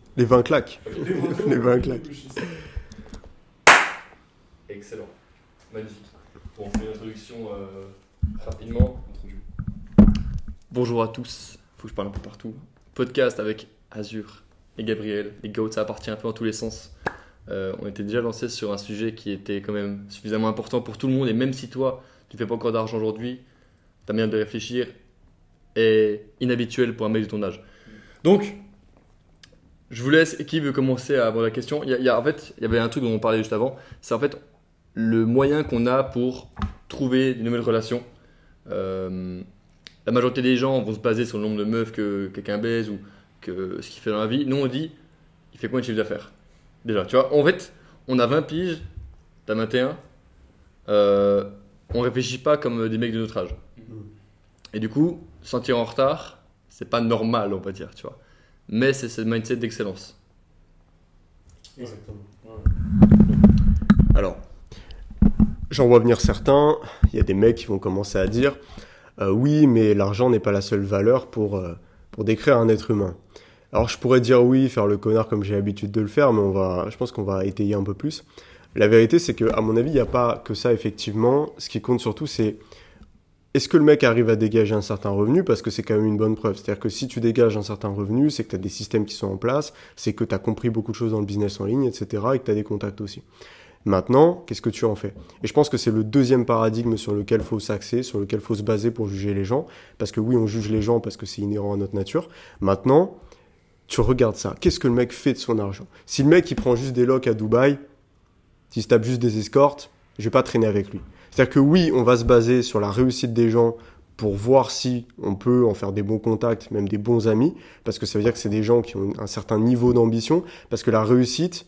Les 20 claques. Ok. Les 20 claques. Excellent. Magnifique. Bon, on fait une introduction rapidement. Bonjour à tous, faut que je parle un peu partout. Podcast avec Azur et Gabriel. Les GOAT, ça appartient un peu en tous les sens. On était déjà lancé sur un sujet qui était quand même suffisamment important pour tout le monde. Et même si toi, tu ne fais pas encore d'argent aujourd'hui, ta manière de réfléchir est inhabituelle pour un mec de ton âge. Donc, je vous laisse. Qui veut commencer à avoir la question? En fait, il y avait un truc dont on parlait juste avant. C'est en fait le moyen qu'on a pour trouver de nouvelles relations. La majorité des gens vont se baser sur le nombre de meufs que quelqu'un baise ou que ce qu'il fait dans la vie. Nous, on dit, il fait combien de chiffre d'affaires? Déjà, tu vois, en fait, on a 20 piges, t'as 21. On réfléchit pas comme des mecs de notre âge. Et du coup, se sentir en retard, c'est pas normal, on va dire, tu vois. Mais c'est ce mindset d'excellence. Exactement. Alors, j'en vois venir certains. Il y a des mecs qui vont commencer à dire oui, mais l'argent n'est pas la seule valeur pour décrire un être humain. Alors, je pourrais dire oui, faire le connard comme j'ai l'habitude de le faire, mais je pense qu'on va étayer un peu plus. La vérité, c'est que, à mon avis, il n'y a pas que ça, effectivement. Ce qui compte surtout, c'est est-ce que le mec arrive à dégager un certain revenu? Parce que c'est quand même une bonne preuve. C'est-à-dire que si tu dégages un certain revenu, c'est que tu as des systèmes qui sont en place, c'est que tu as compris beaucoup de choses dans le business en ligne, etc. et que tu as des contacts aussi. Maintenant, qu'est-ce que tu en fais? Et je pense que c'est le deuxième paradigme sur lequel il faut s'axer, sur lequel il faut se baser pour juger les gens. Parce que oui, on juge les gens parce que c'est inhérent à notre nature. Maintenant, tu regardes ça. Qu'est-ce que le mec fait de son argent? Si le mec, il prend juste des locs à Dubaï, s'il se tape juste des escortes, je vais pas traîner avec lui. C'est-à-dire que oui, on va se baser sur la réussite des gens pour voir si on peut en faire des bons contacts, même des bons amis, parce que ça veut dire que c'est des gens qui ont un certain niveau d'ambition, parce que la réussite,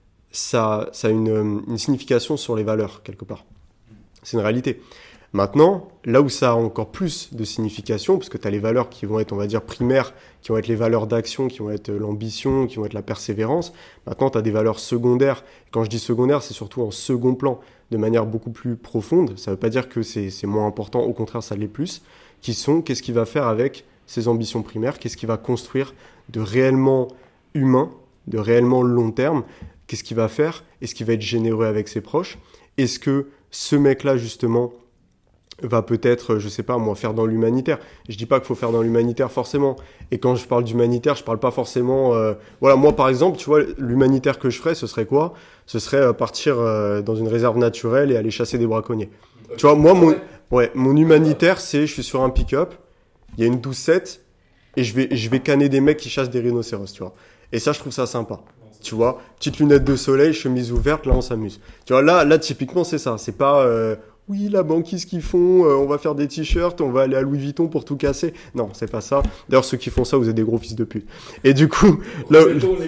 ça a une signification sur les valeurs, quelque part. C'est une réalité. Maintenant, là où ça a encore plus de signification, parce que tu as les valeurs qui vont être, on va dire, primaires, qui vont être les valeurs d'action, qui vont être l'ambition, qui vont être la persévérance. Maintenant, tu as des valeurs secondaires. Quand je dis secondaires, c'est surtout en second plan, de manière beaucoup plus profonde. Ça ne veut pas dire que c'est moins important, au contraire, ça l'est plus. Qui sont, qu'est-ce qu'il va faire avec ses ambitions primaires? Qu'est-ce qu'il va construire de réellement humain, de réellement long terme? Qu'est-ce qu'il va faire? Est-ce qu'il va être généreux avec ses proches? Est-ce que ce mec-là, justement, va peut-être, je sais pas moi, faire dans l'humanitaire. Je dis pas qu'il faut faire dans l'humanitaire forcément. Et quand je parle d'humanitaire, je parle pas forcément... Voilà, moi par exemple, tu vois, l'humanitaire que je ferais, ce serait quoi? Ce serait partir dans une réserve naturelle et aller chasser des braconniers. Okay. Tu vois, moi, mon humanitaire, c'est je suis sur un pick-up, il y a une 12-7 et je vais canner des mecs qui chassent des rhinocéros, tu vois. Et ça, je trouve ça sympa. Tu vois, petite lunette de soleil, chemise ouverte, là on s'amuse. Tu vois, là typiquement c'est ça, c'est pas oui la banquise qu'ils font, on va faire des t-shirts, on va aller à Louis Vuitton pour tout casser. Non, c'est pas ça. D'ailleurs ceux qui font ça, vous êtes des gros fils de pute. Et du coup, là,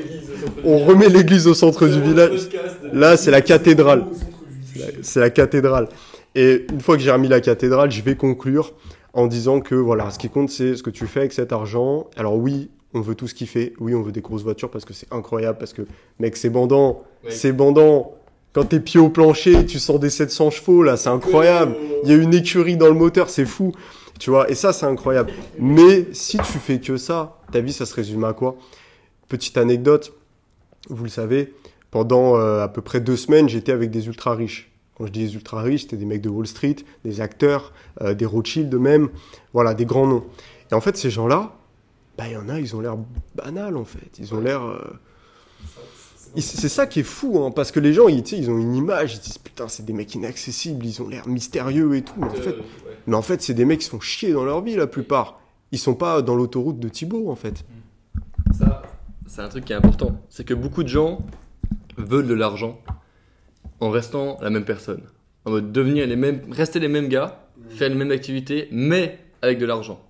on remet l'église au centre du village. Là c'est la cathédrale. C'est la cathédrale. Et une fois que j'ai remis la cathédrale, je vais conclure en disant que voilà, ce qui compte c'est ce que tu fais avec cet argent. Alors oui, on veut tout ce qu'il fait. Oui, on veut des grosses voitures parce que c'est incroyable, parce que, mec, c'est bandant. Oui. C'est bandant. Quand t'es pied au plancher, tu sens des 700 chevaux, là, c'est incroyable. Il y a une écurie dans le moteur, c'est fou. Tu vois, et ça, c'est incroyable. Mais si tu fais que ça, ta vie, ça se résume à quoi? Petite anecdote, vous le savez, pendant à peu près 2 semaines, j'étais avec des ultra riches. Quand je dis des ultra riches, c'était des mecs de Wall Street, des acteurs, des Rothschild même, voilà, des grands noms. Et en fait, ces gens-là, bah, il y en a, ils ont l'air banals en fait. Ils ont l'air. C'est ça qui est fou, hein, parce que les gens, ils ont une image, ils disent putain, c'est des mecs inaccessibles, ils ont l'air mystérieux et tout. Mais en fait, c'est des mecs qui se font chier dans leur vie la plupart. Ils sont pas dans l'autoroute de Thibaut en fait. Ça, c'est un truc qui est important. C'est que beaucoup de gens veulent de l'argent en restant la même personne. En mode rester les mêmes gars, faire les mêmes activités, mais avec de l'argent.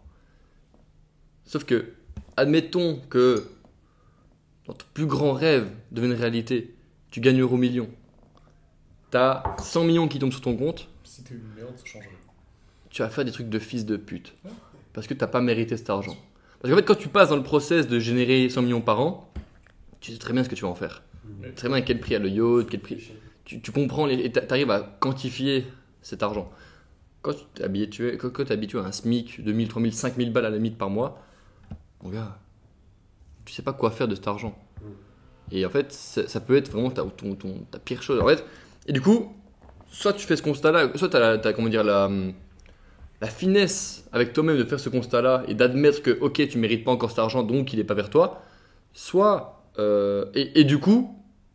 Sauf que, admettons que dans ton plus grand rêve devienne réalité, tu gagnes euro million. T'as 100 millions qui tombent sur ton compte. Si t'es une merde, ça change rien. Tu vas faire des trucs de fils de pute. Parce que t'as pas mérité cet argent. Parce qu'en fait, quand tu passes dans le process de générer 100 millions par an, tu sais très bien ce que tu vas en faire. Très bien à quel prix a le yacht, quel prix. Tu comprends et t'arrives à quantifier cet argent. Quand tu es habitué à un SMIC, 2000, 3000, 5000 balles à la limite par mois, mon gars, tu sais pas quoi faire de cet argent. Et en fait, ça peut être vraiment ta pire chose. En fait, et du coup, soit tu fais ce constat-là, soit t'as comment dire, la finesse avec toi-même de faire ce constat-là et d'admettre que, ok, tu mérites pas encore cet argent, donc il est pas vers toi. Soit, et du coup,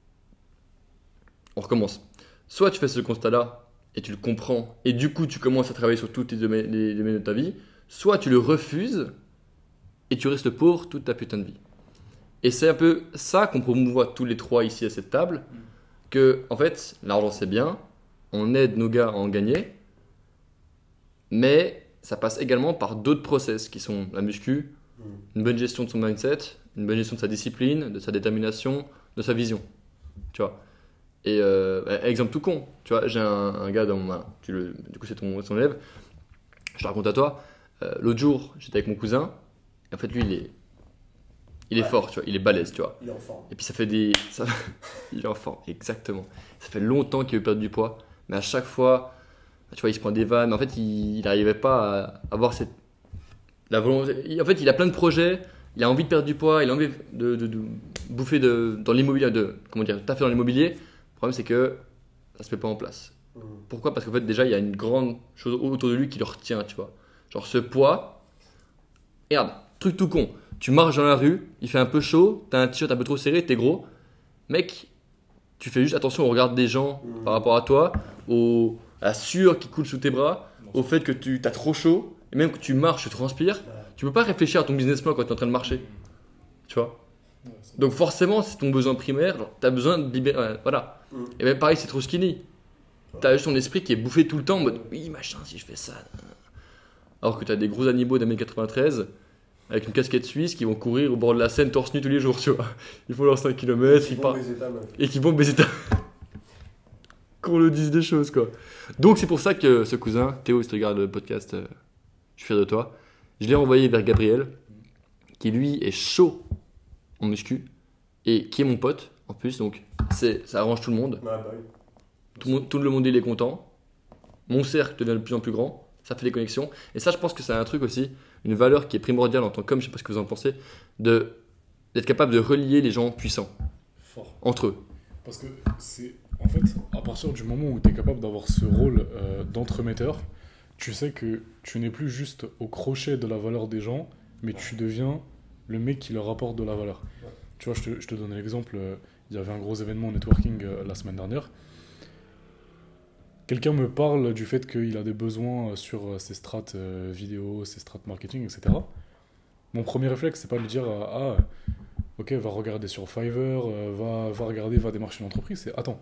on recommence. Soit tu fais ce constat-là et tu le comprends, et du coup, tu commences à travailler sur tous les domaines de ta vie. Soit tu le refuses et tu restes pauvre toute ta putain de vie. Et c'est un peu ça qu'on promouvoit tous les trois ici à cette table, que en fait, l'argent c'est bien, on aide nos gars à en gagner, mais ça passe également par d'autres process qui sont la muscu, une bonne gestion de son mindset, une bonne gestion de sa discipline, de sa détermination, de sa vision. Tu vois. Et exemple tout con, tu vois, j'ai un gars dans mon... du coup c'est ton élève, je te raconte à toi, l'autre jour j'étais avec mon cousin, et en fait lui il est fort, tu vois, il est balèze, tu vois. Il est en forme. Et puis ça fait il est en forme, exactement. Ça fait longtemps qu'il veut perdre du poids, mais à chaque fois, tu vois, il se prend des vannes, mais en fait il n'arrivait pas à avoir la volonté. En fait il a plein de projets, il a envie de perdre du poids, il a envie de bouffer dans l'immobilier, taffer dans l'immobilier. Le problème c'est que ça se met pas en place. Pourquoi ? Parce qu'en fait déjà il y a une grande chose autour de lui qui le retient, tu vois. Genre ce poids, regarde, truc tout con. Tu marches dans la rue, il fait un peu chaud, t'as un t-shirt un peu trop serré, t'es gros. Mec, tu fais juste attention au regard des gens par rapport à toi, à la sueur qui coule sous tes bras, au fait que t'as trop chaud, et même que tu marches, tu transpires. Tu peux pas réfléchir à ton business plan quand tu es en train de marcher. Tu vois. Donc forcément, c'est ton besoin primaire, tu as besoin de libérer. Voilà. Et même pareil, c'est trop skinny. Tu as juste ton esprit qui est bouffé tout le temps en mode oui, machin, si je fais ça. Alors que tu as des gros animaux d'1m93 avec une casquette suisse qui vont courir au bord de la Seine torse nu tous les jours, tu vois. Ils font leurs 5 km, et qui vont baiser ta. Qu'on le dise des choses, quoi. Donc c'est pour ça que ce cousin, Théo, si tu regardes le podcast, je suis fier de toi. Je l'ai envoyé vers Gabriel, qui lui est chaud en muscu et qui est mon pote en plus, donc ça arrange tout le monde. Tout le monde il est content. Mon cercle devient de plus en plus grand, ça fait des connexions. Et ça, je pense que c'est un truc aussi, une valeur qui est primordiale en tant qu'homme, je sais pas ce que vous en pensez, d'être capable de relier les gens puissants entre eux. Parce que c'est en fait, à partir du moment où tu es capable d'avoir ce rôle d'entremetteur, tu sais que tu n'es plus juste au crochet de la valeur des gens, mais tu deviens le mec qui leur apporte de la valeur. Ouais. Tu vois, je te donne l'exemple, il y avait un gros événement networking la semaine dernière. Quelqu'un me parle du fait qu'il a des besoins sur ses strates vidéo, ses strates marketing, etc. Mon premier réflexe, c'est pas de lui dire ok, va regarder sur Fiverr, va démarcher une entreprise. C'est attends,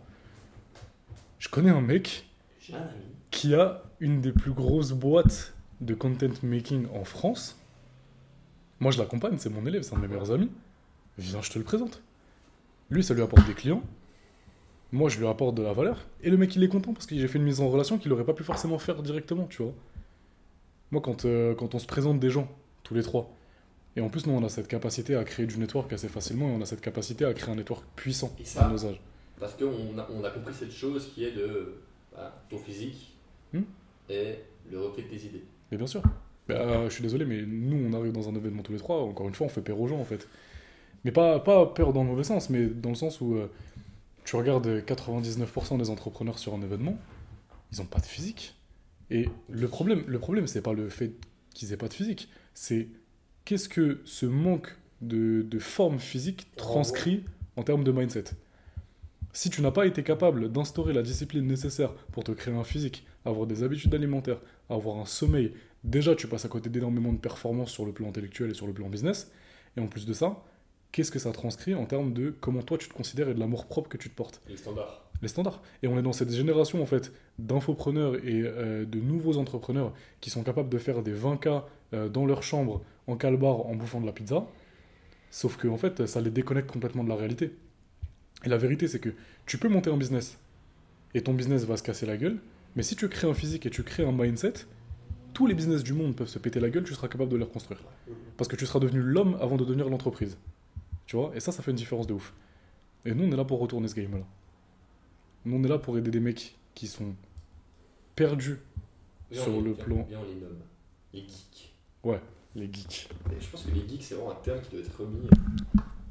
je connais un mec qui a une des plus grosses boîtes de content making en France. Moi, je l'accompagne, c'est mon élève, c'est un de mes meilleurs amis. Viens, je te le présente. Lui, ça lui apporte des clients. Moi, je lui apporte de la valeur. Et le mec, il est content parce que j'ai fait une mise en relation qu'il n'aurait pas pu forcément faire directement, tu vois. Moi, quand on se présente des gens, tous les trois, et en plus, nous, on a cette capacité à créer du network assez facilement et on a cette capacité à créer un network puissant à nos âges. Parce qu'on a compris cette chose qui est de ton physique et le reflet de tes idées. Mais bien sûr. Je suis désolé, mais nous, on arrive dans un événement tous les trois. Encore une fois, on fait peur aux gens, en fait. Mais pas peur dans le mauvais sens, mais dans le sens où tu regardes 99% des entrepreneurs sur un événement, ils n'ont pas de physique. Et le problème, c'est pas le fait qu'ils aient pas de physique, c'est qu'est-ce que ce manque de forme physique transcrit en termes de mindset. Si tu n'as pas été capable d'instaurer la discipline nécessaire pour te créer un physique, avoir des habitudes alimentaires, avoir un sommeil, déjà tu passes à côté d'énormément de performances sur le plan intellectuel et sur le plan business. Et en plus de ça, qu'est-ce que ça transcrit en termes de comment toi tu te considères et de l'amour propre que tu te portes. Les standards. Les standards. Et on est dans cette génération en fait d'infopreneurs et de nouveaux entrepreneurs qui sont capables de faire des 20K dans leur chambre, en calbar, en bouffant de la pizza. Sauf que en fait, ça les déconnecte complètement de la réalité. Et la vérité, c'est que tu peux monter un business et ton business va se casser la gueule, mais si tu crées un physique et tu crées un mindset, tous les business du monde peuvent se péter la gueule, tu seras capable de les reconstruire. Parce que tu seras devenu l'homme avant de devenir l'entreprise. Tu vois ? Et ça fait une différence de ouf. Et nous, on est là pour retourner ce game-là. Nous, on est là pour aider des mecs qui sont perdus sur le plan... Bien, on les nomme. Les geeks. Ouais, les geeks. Et je pense que les geeks, c'est vraiment un terme qui doit être remis.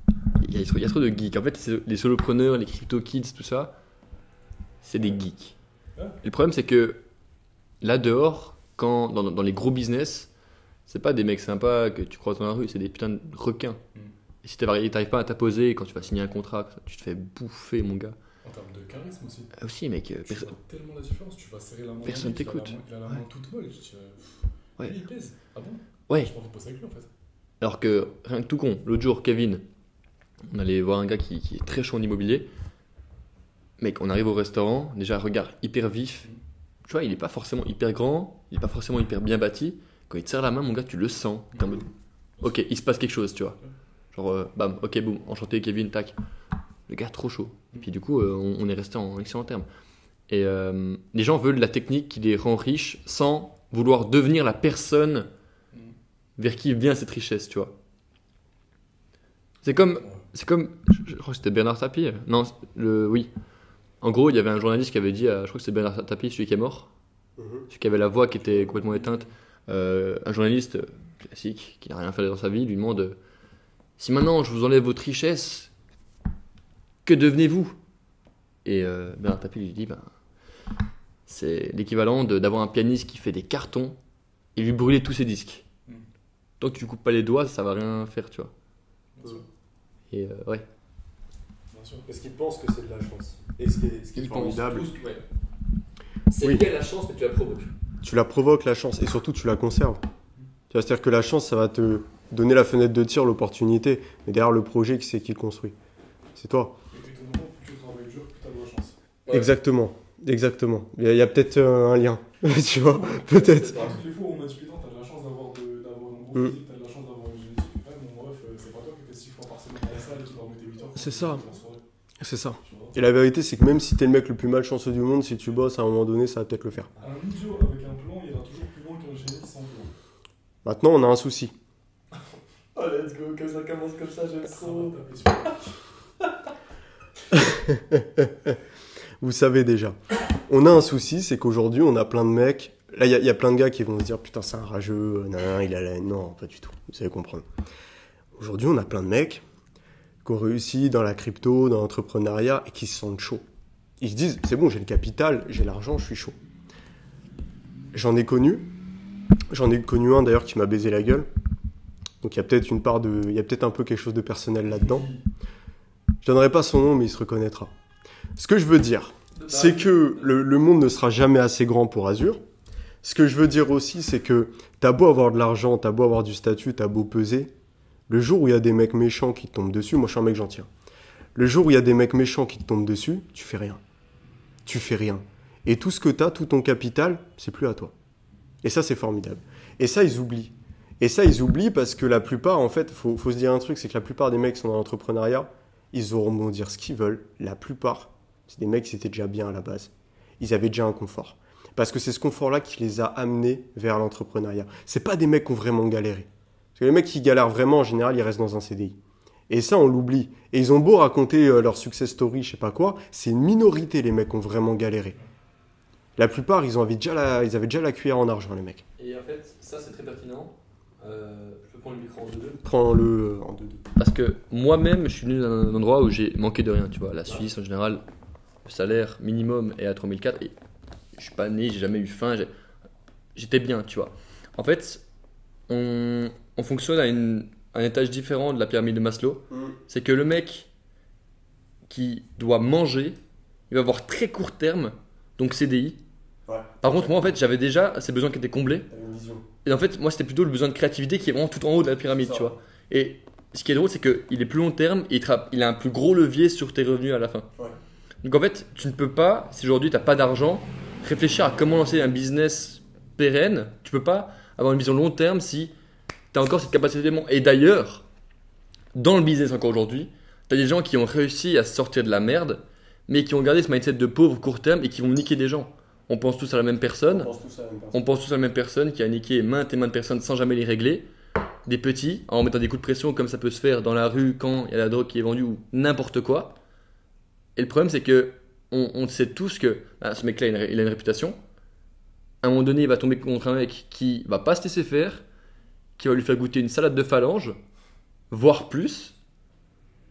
il y a trop de geeks. En fait, les solopreneurs, les crypto kids, tout ça, c'est des geeks. Ouais. Et le problème, c'est que là dehors, dans les gros business, c'est pas des mecs sympas que tu croises dans la rue, c'est des putains de requins. Et si t'arrives pas à t'imposer quand tu vas signer un contrat, tu te fais bouffer, mon gars. En termes de charisme aussi. Ah, aussi, mec, Tu vois tellement la différence. Tu vas serrer la main. Personne d'un mec, t'écoute. Il a la main toute molle. Ouais. Lui, il pèse. Ah bon? Ouais. Je pense qu'il pose avec lui en fait. Alors que, rien que tout con, l'autre jour, Kevin, on allait voir un gars qui est très chaud en immobilier. Mec, on arrive au restaurant, déjà, regard hyper vif. Tu vois, il est pas forcément hyper grand, il est pas forcément hyper bien bâti. Quand il te serre la main, mon gars, tu le sens. T'es en mode, ok, il se passe quelque chose, tu vois. Genre, bam, ok, boum, enchanté, Kevin, tac. Le gars, trop chaud. Et puis du coup, on est resté en excellent terme. Et les gens veulent la technique qui les rend riches sans vouloir devenir la personne vers qui vient cette richesse, tu vois. C'est comme, je crois que c'était Bernard Tapie. Non, oui. En gros, il y avait un journaliste qui avait dit, je crois que c'est Bernard Tapie, celui qui est mort, celui qui avait la voix qui était complètement éteinte. Un journaliste classique qui n'a rien fait dans sa vie lui demande si maintenant je vous enlève votre richesse, que devenez-vous? Et Bernard Tapie lui dit c'est l'équivalent d'avoir un pianiste qui fait des cartons et lui brûler tous ses disques. Tant que tu coupes pas les doigts, ça va rien faire, tu vois. Bien sûr. Et ouais. Bien sûr. Parce qu'ils pensent que c'est de la chance. Et ce qui est formidable, C'est Oui. lié à la chance, mais tu la provoques. tu la provoques la chance et surtout tu la conserves. Tu vois, c'est-à-dire que la chance, ça va te donner la fenêtre de tir, l'opportunité, mais derrière le projet, qui c'est qui le construit? C'est toi. Et techniquement, plus tu travailles dur, plus tu as de la chance. Ouais. Exactement. Il y a peut-être un lien, tu vois, peut-être. Toutes les fois où on m'a dit putain, t'as de la chance d'avoir un gros physique, t'as de la chance d'avoir une génétique. Ouais, mon ref, c'est pas toi qui fais 6 fois par semaine à la salle et qui dormait tes 8 heures. C'est ça. En soirée, C'est ça. tu vois. Et la vérité, c'est que même si t'es le mec le plus malchanceux du monde, si tu bosses, à un moment donné, ça va peut-être le faire. Un idiot avec un plan ira toujours plus loin qu'un génie sans plan. Maintenant, on a un souci. Oh, let's go, comme ça commence comme ça, j'aime Ça trop. va taper sur Vous savez déjà. On a un souci, c'est qu'aujourd'hui, on a plein de mecs. Là, il y a plein de gars qui vont se dire putain, c'est un rageux, nan, il a la haine. Non, pas du tout. Vous allez comprendre. Aujourd'hui, on a plein de mecs qui ont réussi dans la crypto, dans l'entrepreneuriat et qui se sentent chauds. Ils se disent c'est bon, j'ai le capital, j'ai l'argent, je suis chaud. J'en ai connu un d'ailleurs qui m'a baisé la gueule. Donc il y a peut-être il y a peut-être un peu quelque chose de personnel là-dedans. Je donnerai pas son nom, mais il se reconnaîtra. Ce que je veux dire, c'est que le monde ne sera jamais assez grand pour Azur. Ce que je veux dire aussi, c'est que t'as beau avoir de l'argent, t'as beau avoir du statut, t'as beau peser, le jour où il y a des mecs méchants qui te tombent dessus, moi je suis un mec gentil, hein. Le jour où il y a des mecs méchants qui te tombent dessus, tu fais rien. Tu fais rien. Et tout ce que t'as, tout ton capital, c'est plus à toi. Et ça, c'est formidable. Et ça, ils oublient. Et ça, ils oublient parce que la plupart, en fait, faut se dire un truc, c'est que la plupart des mecs qui sont dans l'entrepreneuriat, ils auront beau dire ce qu'ils veulent. La plupart, c'est des mecs qui étaient déjà bien à la base. Ils avaient déjà un confort. Parce que c'est ce confort-là qui les a amenés vers l'entrepreneuriat. C'est pas des mecs qui ont vraiment galéré. Parce que les mecs qui galèrent vraiment, en général, ils restent dans un CDI. Et ça, on l'oublie. Et ils ont beau raconter leur success story, je sais pas quoi, c'est une minorité, les mecs qui ont vraiment galéré. La plupart, ils avaient déjà la cuillère en argent, les mecs. Et en fait, ça c'est très pertinent. Je peux prendre le micro en 2-2. Prends-le en 2-2. Parce que moi-même, je suis venu d'un endroit où j'ai manqué de rien, tu vois. La Suisse, en général, le salaire minimum est à 3004 et je suis pas né, j'ai jamais eu faim, j'étais bien, tu vois. En fait, on fonctionne à un étage différent de la pyramide de Maslow. C'est que le mec qui doit manger, il va avoir très court terme, donc CDI. Ouais. Par contre, moi, en fait, j'avais déjà ces besoins qui étaient comblés. T'as une vision. Et en fait, moi, c'était plutôt le besoin de créativité qui est vraiment tout en haut de la pyramide, C'est ça. tu vois. Et ce qui est drôle, c'est qu'il est plus long terme et il a un plus gros levier sur tes revenus à la fin. Ouais. Donc en fait, tu ne peux pas, si aujourd'hui tu n'as pas d'argent, réfléchir à comment lancer un business pérenne. Tu peux pas avoir une vision long terme si tu as encore cette capacité d'aimant. Et d'ailleurs, dans le business encore aujourd'hui, tu as des gens qui ont réussi à sortir de la merde, mais qui ont gardé ce mindset de pauvre court terme et qui vont niquer des gens. On pense tous à la même personne. On pense tous à la même personne qui a niqué maintes et maintes personnes sans jamais les régler. Des petits, en mettant des coups de pression comme ça peut se faire dans la rue quand il y a la drogue qui est vendue ou n'importe quoi. Et le problème, c'est que on sait tous que ce mec-là, il a une réputation. À un moment donné, il va tomber contre un mec qui va pas se laisser faire, qui va lui faire goûter une salade de phalange, voire plus.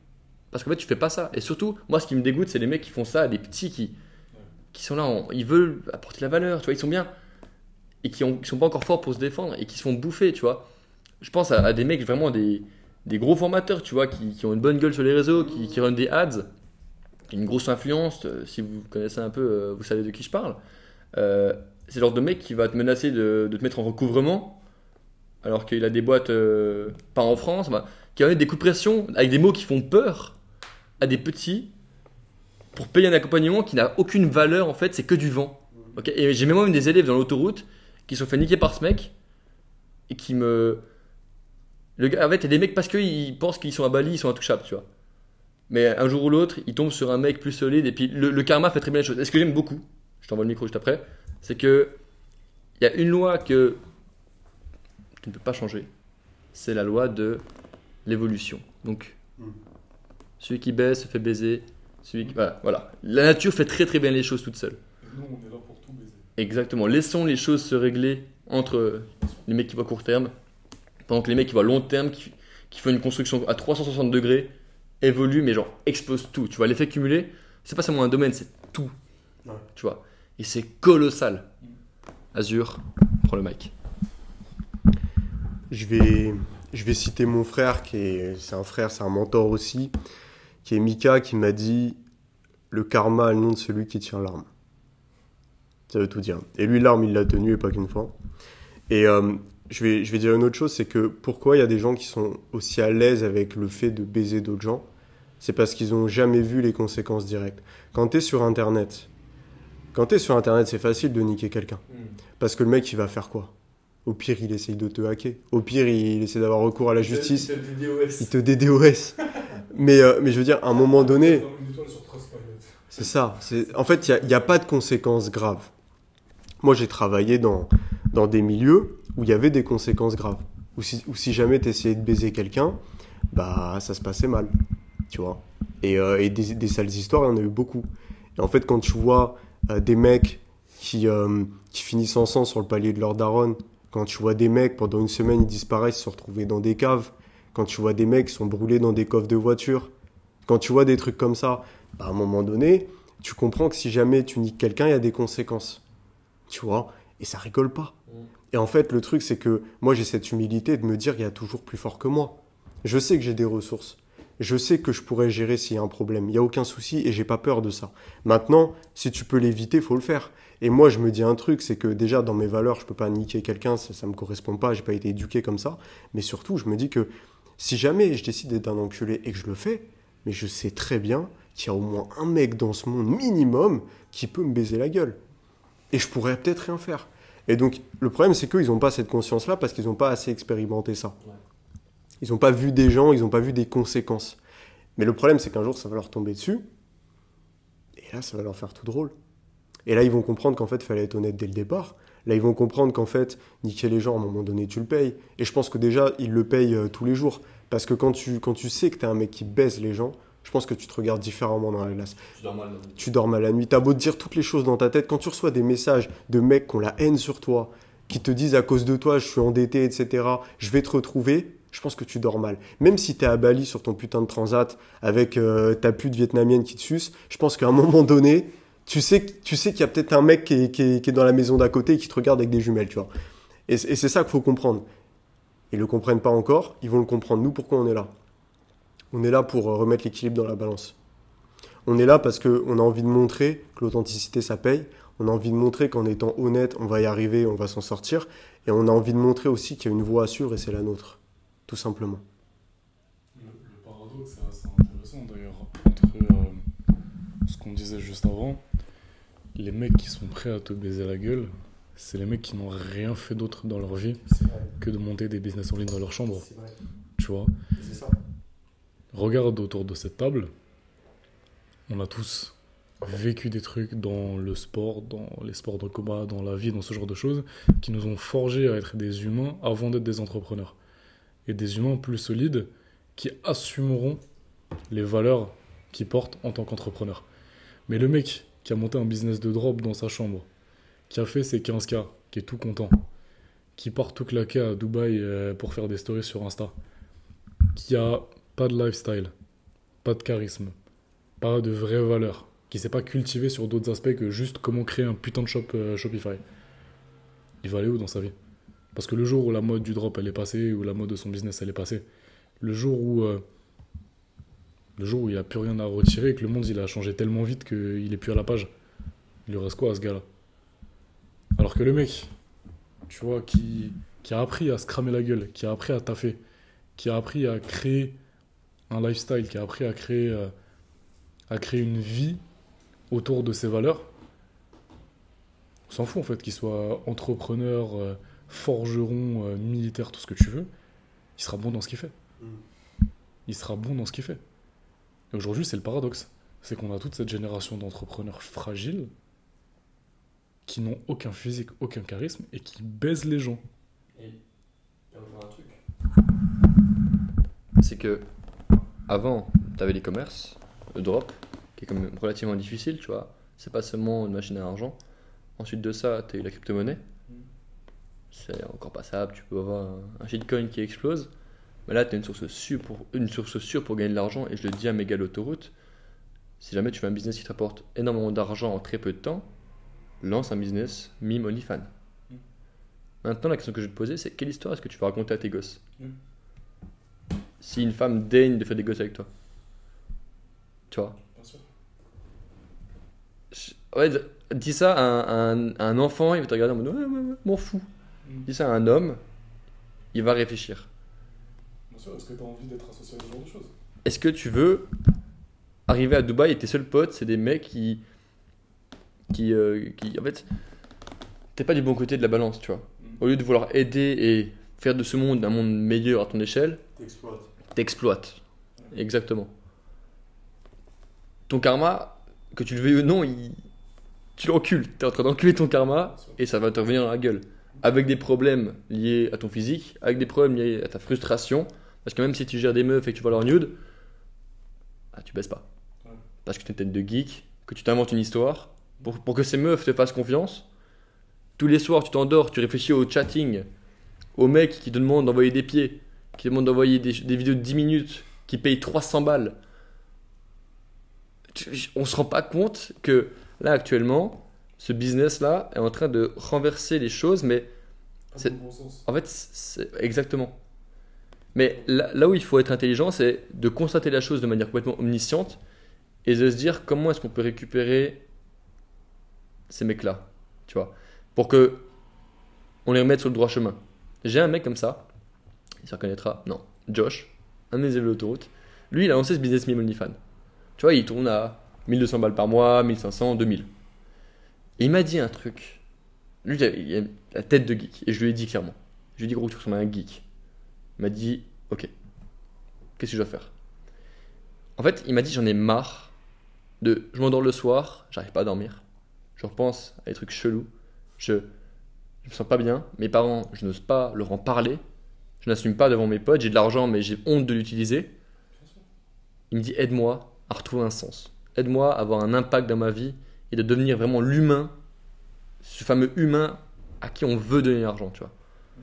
Parce qu'en fait, tu fais pas ça. Et surtout, moi, ce qui me dégoûte, c'est les mecs qui font ça à des petits qui sont là, ils veulent apporter la valeur, tu vois, ils sont bien. Et qui sont pas encore forts pour se défendre et qui se font bouffer, tu vois. Je pense à des mecs vraiment des gros formateurs, tu vois, qui ont une bonne gueule sur les réseaux, qui runnent des ads, qui ont une grosse influence. Si vous connaissez un peu, vous savez de qui je parle. C'est le genre de mec qui va te menacer de te mettre en recouvrement alors qu'il a des boîtes pas en France, bah, qui va mettre des coups de pression avec des mots qui font peur à des petits pour payer un accompagnement qui n'a aucune valeur en fait, c'est que du vent. Okay, et j'ai même des élèves dans l'autoroute qui se sont fait niquer par ce mec et qui me... Le gars, en fait, il y a des mecs parce qu'ils pensent qu'ils sont à Bali, ils sont intouchables, tu vois. Mais un jour ou l'autre, ils tombent sur un mec plus solide et puis le karma fait très bien les choses. Et ce que j'aime beaucoup, je t'envoie le micro juste après, c'est que il y a une loi que tu ne peux pas changer. C'est la loi de l'évolution. Donc, celui qui baise se fait baiser. Voilà. La nature fait très très bien les choses toute seule. Et nous, on est là pour tout baiser. Exactement. Laissons les choses se régler entre les mecs qui voient court terme, pendant que les mecs qui voient long terme, qui font une construction à 360 degrés, évoluent, mais genre explosent tout. Tu vois, l'effet cumulé, c'est pas seulement un domaine, c'est tout. Ouais. Tu vois. Et c'est colossal. Azur, prends le mic. Je vais citer mon frère, c'est un mentor aussi, qui est Mika, qui m'a dit « Le karma a le nom de celui qui tient l'arme ». Ça veut tout dire. Et lui, l'arme, il l'a tenue et pas qu'une fois. Et je vais dire une autre chose, c'est que pourquoi il y a des gens qui sont aussi à l'aise avec le fait de baiser d'autres gens, c'est parce qu'ils n'ont jamais vu les conséquences directes. Quand tu es sur Internet, c'est facile de niquer quelqu'un. Parce que le mec, il va faire quoi ? Au pire, il essaye de te hacker. Au pire, il essaie d'avoir recours à la justice. Il te DDoS. mais je veux dire, à un moment donné... C'est ça. En fait, il n'y a pas de conséquences graves. Moi, j'ai travaillé dans des milieux où il y avait des conséquences graves. Où si jamais tu essayais de baiser quelqu'un, bah, ça se passait mal. Tu vois. Et des sales histoires, il y en a eu beaucoup. Et en fait, quand tu vois des mecs qui finissent en sang sur le palier de leur daronne, quand tu vois des mecs, pendant une semaine, ils disparaissent, se retrouver dans des caves, quand tu vois des mecs qui sont brûlés dans des coffres de voiture, quand tu vois des trucs comme ça, bah, à un moment donné, tu comprends que si jamais tu niques quelqu'un, il y a des conséquences. Tu vois ? Et ça rigole pas. Et en fait, le truc, c'est que moi, j'ai cette humilité de me dire qu'il y a toujours plus fort que moi. Je sais que j'ai des ressources. Je sais que je pourrais gérer s'il y a un problème. Il n'y a aucun souci et j'ai pas peur de ça. Maintenant, si tu peux l'éviter, il faut le faire. Et moi, je me dis un truc, c'est que déjà, dans mes valeurs, je peux pas niquer quelqu'un, ça me correspond pas, j'ai pas été éduqué comme ça. Mais surtout, je me dis que si jamais je décide d'être un enculé et que je le fais, mais je sais très bien qu'il y a au moins un mec dans ce monde minimum qui peut me baiser la gueule. Et je pourrais peut-être rien faire. Et donc, le problème, c'est qu'ils n'ont pas cette conscience-là parce qu'ils n'ont pas assez expérimenté ça. Ils n'ont pas vu des gens, ils n'ont pas vu des conséquences. Mais le problème, c'est qu'un jour, ça va leur tomber dessus. Et là, ça va leur faire tout drôle. Et là, ils vont comprendre qu'en fait, il fallait être honnête dès le départ. Là, ils vont comprendre qu'en fait, niquer les gens, à un moment donné, tu le payes. Et je pense que déjà, ils le payent tous les jours. Parce que quand tu sais que t'es un mec qui baise les gens, je pense que tu te regardes différemment dans la glace. Tu dors mal la nuit. T'as beau te dire toutes les choses dans ta tête. Quand tu reçois des messages de mecs qui ont la haine sur toi, qui te disent à cause de toi, je suis endetté, etc., je vais te retrouver, je pense que tu dors mal. Même si t'es à Bali sur ton putain de transat avec ta pute vietnamienne qui te suce, je pense qu'à un moment donné, tu sais qu'il y a peut-être un mec qui est dans la maison d'à côté et qui te regarde avec des jumelles, tu vois. Et c'est ça qu'il faut comprendre. Ils ne le comprennent pas encore, ils vont le comprendre. Nous, pourquoi on est là ? On est là pour remettre l'équilibre dans la balance. On est là parce qu'on a envie de montrer que l'authenticité, ça paye. On a envie de montrer qu'en étant honnête, on va y arriver, on va s'en sortir. Et on a envie de montrer aussi qu'il y a une voie à suivre et c'est la nôtre. Tout simplement. Le paradoxe, c'est assez intéressant d'ailleurs, entre ce qu'on disait juste avant. Les mecs qui sont prêts à te baiser la gueule, c'est les mecs qui n'ont rien fait d'autre dans leur vie que de monter des business en ligne dans leur chambre. Tu vois ? C'est ça. Regarde autour de cette table, on a tous vécu des trucs dans le sport, dans les sports de combat, dans la vie, dans ce genre de choses, qui nous ont forgés à être des humains avant d'être des entrepreneurs. Et des humains plus solides qui assumeront les valeurs qu'ils portent en tant qu'entrepreneurs. Mais le mec qui a monté un business de drop dans sa chambre, qui a fait ses 15K, qui est tout content, qui part tout claquer à Dubaï pour faire des stories sur Insta, qui a pas de lifestyle, pas de charisme, pas de vraie valeur, qui ne s'est pas cultivé sur d'autres aspects que juste comment créer un putain de shop Shopify, il va aller où dans sa vie? Parce que le jour où la mode du drop elle est passée, ou la mode de son business elle est passée, le jour où il a plus rien à retirer et que le monde il a changé tellement vite qu'il est plus à la page, il lui reste quoi à ce gars-là? Alors que le mec, tu vois, qui a appris à se cramer la gueule, qui a appris à taffer, qui a appris à créer un lifestyle, qui a appris à créer une vie autour de ses valeurs, on s'en fout en fait qu'il soit entrepreneur, forgeron, militaire, tout ce que tu veux, il sera bon dans ce qu'il fait. Il sera bon dans ce qu'il fait. Et aujourd'hui, c'est le paradoxe. C'est qu'on a toute cette génération d'entrepreneurs fragiles qui n'ont aucun physique, aucun charisme et qui baisent les gens. Et un truc. C'est que avant, tu avais l'e-commerce, le drop, qui est quand même relativement difficile, tu vois. C'est pas seulement une machine à argent. Ensuite de ça, tu as eu la crypto-monnaie. C'est encore passable, tu peux avoir un shitcoin qui explose. Mais là, tu as une source sûre pour gagner de l'argent. Et je le dis à mes gars l'autoroute, si jamais tu fais un business qui te rapporte énormément d'argent en très peu de temps, lance un business mime OnlyFans. Maintenant, la question que je vais te poser, c'est quelle histoire est-ce que tu vas raconter à tes gosses si une femme daigne de faire des gosses avec toi? Tu vois? Bien sûr. Ouais, dis ça à un enfant, il va te regarder en mode ouais, m'en fous. Dis ça à un homme, il va réfléchir. Bien sûr, est-ce que tu as envie d'être associé à ce genre de choses? Est-ce que tu veux arriver à Dubaï et tes seuls potes, c'est des mecs qui en fait, t'es pas du bon côté de la balance, tu vois. Au lieu de vouloir aider et faire de ce monde un monde meilleur à ton échelle, t'exploites. Exactement. Ton karma, que tu le veuilles ou non, tu l'encules. T'es en train d'enculer ton karma et ça va te revenir dans la gueule. Avec des problèmes liés à ton physique, avec des problèmes liés à ta frustration. Parce que même si tu gères des meufs et que tu vois leur nude, bah, tu baisses pas. Parce que tu es une tête de geek, que tu t'inventes une histoire. Pour que ces meufs te fassent confiance, tous les soirs tu t'endors, tu réfléchis au chatting, aux mecs qui te demandent d'envoyer des pieds, qui te demandent d'envoyer des vidéos de 10 minutes, qui payent 300 balles. On se rend pas compte que là actuellement, ce business-là est en train de renverser les choses, mais c'est, Bon sens. en fait, c'est exactement. Mais là où il faut être intelligent, c'est de constater la chose de manière complètement omnisciente et de se dire comment est-ce qu'on peut récupérer ces mecs-là, tu vois, pour que on les remette sur le droit chemin. J'ai un mec comme ça, il se reconnaîtra, non, Josh, un de mes élèves d'autoroute, lui il a lancé ce business meme OnlyFans. Tu vois, il tourne à 1200 balles par mois, 1500, 2000. Et il m'a dit un truc, lui il a la tête de geek, et je lui ai dit clairement, je lui ai dit gros tu ressembles à un geek. Il m'a dit, ok, qu'est-ce que je dois faire? En fait, il m'a dit j'en ai marre je m'endors le soir, j'arrive pas à dormir. Je repense à des trucs chelous. Je me sens pas bien. Mes parents, je n'ose pas leur en parler. Je n'assume pas devant mes potes. J'ai de l'argent, mais j'ai honte de l'utiliser. Il me dit aide-moi à retrouver un sens. Aide-moi à avoir un impact dans ma vie et de devenir vraiment l'humain, ce fameux humain à qui on veut donner l'argent, tu vois.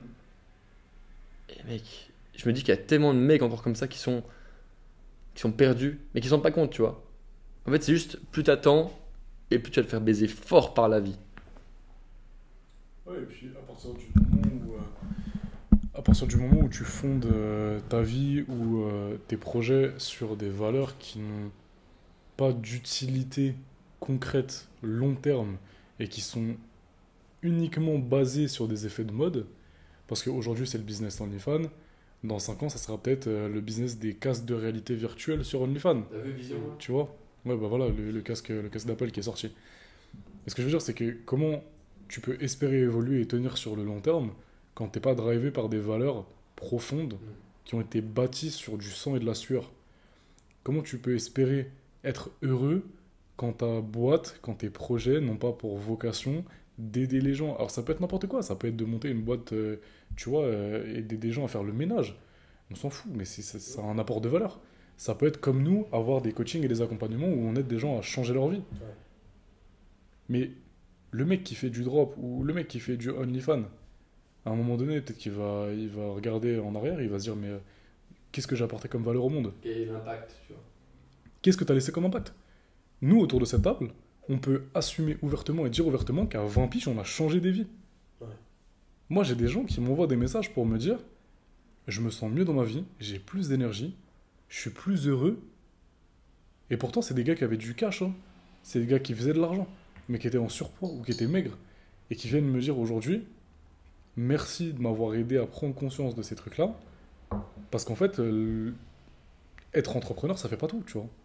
Et mec, je me dis qu'il y a tellement de mecs encore comme ça qui sont perdus, mais qui ne se rendent pas compte, tu vois. En fait, c'est juste plus t'attends et plus tu vas te faire baiser fort par la vie. Ouais, et puis à partir du moment où tu fondes ta vie ou tes projets sur des valeurs qui n'ont pas d'utilité concrète long terme et qui sont uniquement basées sur des effets de mode, parce qu'aujourd'hui c'est le business OnlyFans, dans 5 ans ça sera peut-être le business des casques de réalité virtuelle sur OnlyFans. T'as vu Vision hein? Tu vois? Ouais, bah voilà, le casque d'Apple qui est sorti. Et ce que je veux dire, c'est que comment tu peux espérer évoluer et tenir sur le long terme quand t'es pas drivé par des valeurs profondes qui ont été bâties sur du sang et de la sueur? Comment tu peux espérer être heureux quand ta boîte, quand tes projets n'ont pas pour vocation d'aider les gens? Alors ça peut être n'importe quoi, ça peut être de monter une boîte, tu vois, et d'aider des gens à faire le ménage. On s'en fout, mais ça a un apport de valeur. Ça peut être comme nous, avoir des coachings et des accompagnements où on aide des gens à changer leur vie. Ouais. Mais le mec qui fait du drop ou le mec qui fait du OnlyFans, à un moment donné, peut-être il va regarder en arrière, il va se dire mais qu'est-ce que j'ai apporté comme valeur au monde? Quel est l'impact, tu vois? qu'est-ce que tu as laissé comme impact? Nous, autour de cette table, on peut assumer ouvertement et dire ouvertement qu'à 20 piges, on a changé des vies. Ouais. Moi, j'ai des gens qui m'envoient des messages pour me dire je me sens mieux dans ma vie, j'ai plus d'énergie, je suis plus heureux. Et pourtant, c'est des gars qui avaient du cash, hein. C'est des gars qui faisaient de l'argent, mais qui étaient en surpoids ou qui étaient maigres. Et qui viennent me dire aujourd'hui merci de m'avoir aidé à prendre conscience de ces trucs-là. Parce qu'en fait, être entrepreneur, ça fait pas tout, tu vois.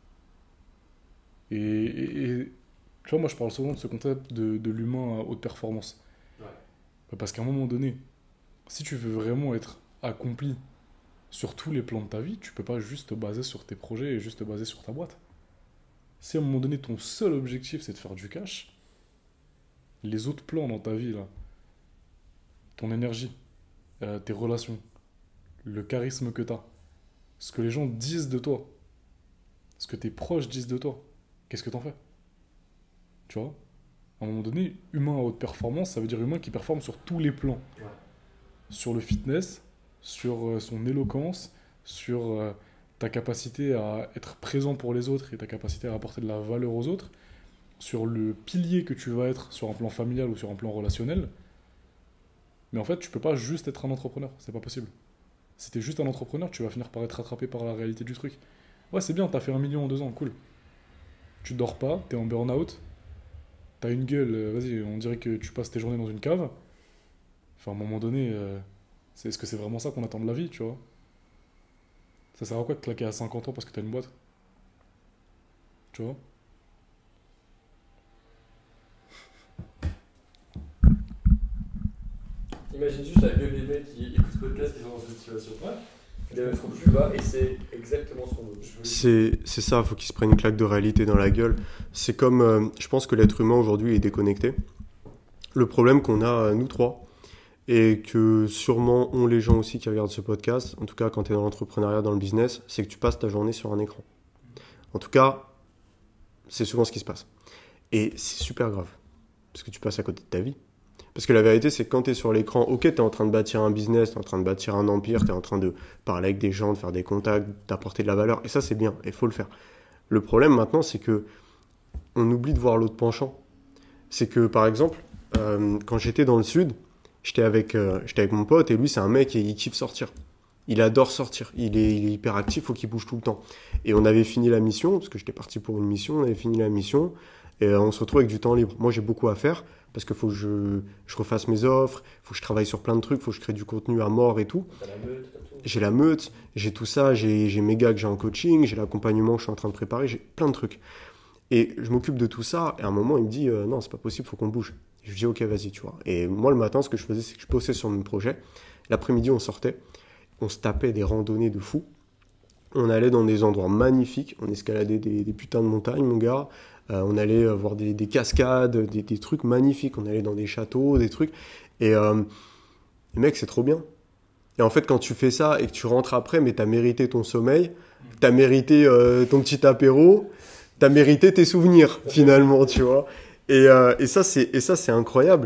Et tu vois, moi, je parle souvent de ce concept de l'humain à haute performance. Ouais. Parce qu'à un moment donné, si tu veux vraiment être accompli sur tous les plans de ta vie, tu peux pas juste te baser sur tes projets et juste te baser sur ta boîte. Si à un moment donné, ton seul objectif, c'est de faire du cash, les autres plans dans ta vie, là, ton énergie, tes relations, le charisme que tu as, ce que les gens disent de toi, ce que tes proches disent de toi, qu'est-ce que t'en fais? Tu vois? À un moment donné, humain à haute performance, ça veut dire humain qui performe sur tous les plans. Ouais. Sur le fitness, sur son éloquence, sur ta capacité à être présent pour les autres et ta capacité à apporter de la valeur aux autres, sur le pilier que tu vas être sur un plan familial ou sur un plan relationnel. Mais en fait, tu peux pas juste être un entrepreneur, c'est pas possible. Si t'es juste un entrepreneur, tu vas finir par être rattrapé par la réalité du truc. Ouais, c'est bien, t'as fait 1 million en 2 ans, cool. Tu dors pas, t'es en burn-out, t'as une gueule, vas-y, on dirait que tu passes tes journées dans une cave. Enfin, à un moment donné, est-ce que c'est vraiment ça qu'on attend de la vie, tu vois? Ça sert à quoi de claquer à 50 ans parce que t'as une boîte? Tu vois? Imagine juste la gueule des mecs qui écoutent ce podcast qui sont dans cette situation. Ouais. Ils doivent être au plus bas et c'est exactement ce qu'on veut. C'est ça, faut qu'ils se prennent une claque de réalité dans la gueule. C'est comme, je pense que l'être humain aujourd'hui est déconnecté. Le problème qu'on a, nous trois, et que sûrement ont les gens aussi qui regardent ce podcast, en tout cas quand tu es dans l'entrepreneuriat, dans le business, c'est que tu passes ta journée sur un écran. En tout cas, c'est souvent ce qui se passe. Et c'est super grave, parce que tu passes à côté de ta vie. Parce que la vérité, c'est que quand tu es sur l'écran, ok, tu es en train de bâtir un business, tu es en train de bâtir un empire, tu es en train de parler avec des gens, de faire des contacts, d'apporter de la valeur, et ça c'est bien, il faut le faire. Le problème maintenant, c'est que on oublie de voir l'autre penchant. C'est que par exemple, quand j'étais dans le sud, j'étais avec mon pote, et lui c'est un mec, il kiffe sortir. Il adore sortir, il est hyper actif, il faut qu'il bouge tout le temps. Et on avait fini la mission, parce que j'étais parti pour une mission, on avait fini la mission, et on se retrouve avec du temps libre. Moi j'ai beaucoup à faire, parce qu'il faut que je refasse mes offres, il faut que je travaille sur plein de trucs, il faut que je crée du contenu à mort et tout. T'as la meute, t'as tout. J'ai la meute, j'ai tout ça, j'ai mes gars que j'ai en coaching, j'ai l'accompagnement que je suis en train de préparer, j'ai plein de trucs. Et je m'occupe de tout ça, et à un moment il me dit non, c'est pas possible, il faut qu'on bouge. Je lui dis ok, vas-y, tu vois. Et moi le matin, ce que je faisais, c'est que je bossais sur mon projet. L'après-midi, on sortait, on se tapait des randonnées de fou. On allait dans des endroits magnifiques, on escaladait des putains de montagnes, mon gars. On allait voir des cascades, des trucs magnifiques. On allait dans des châteaux, des trucs. Et mec, c'est trop bien. Et en fait, quand tu fais ça et que tu rentres après, mais t'as mérité ton sommeil, t'as mérité ton petit apéro, t'as mérité tes souvenirs, finalement, tu vois. Et ça, c'est incroyable.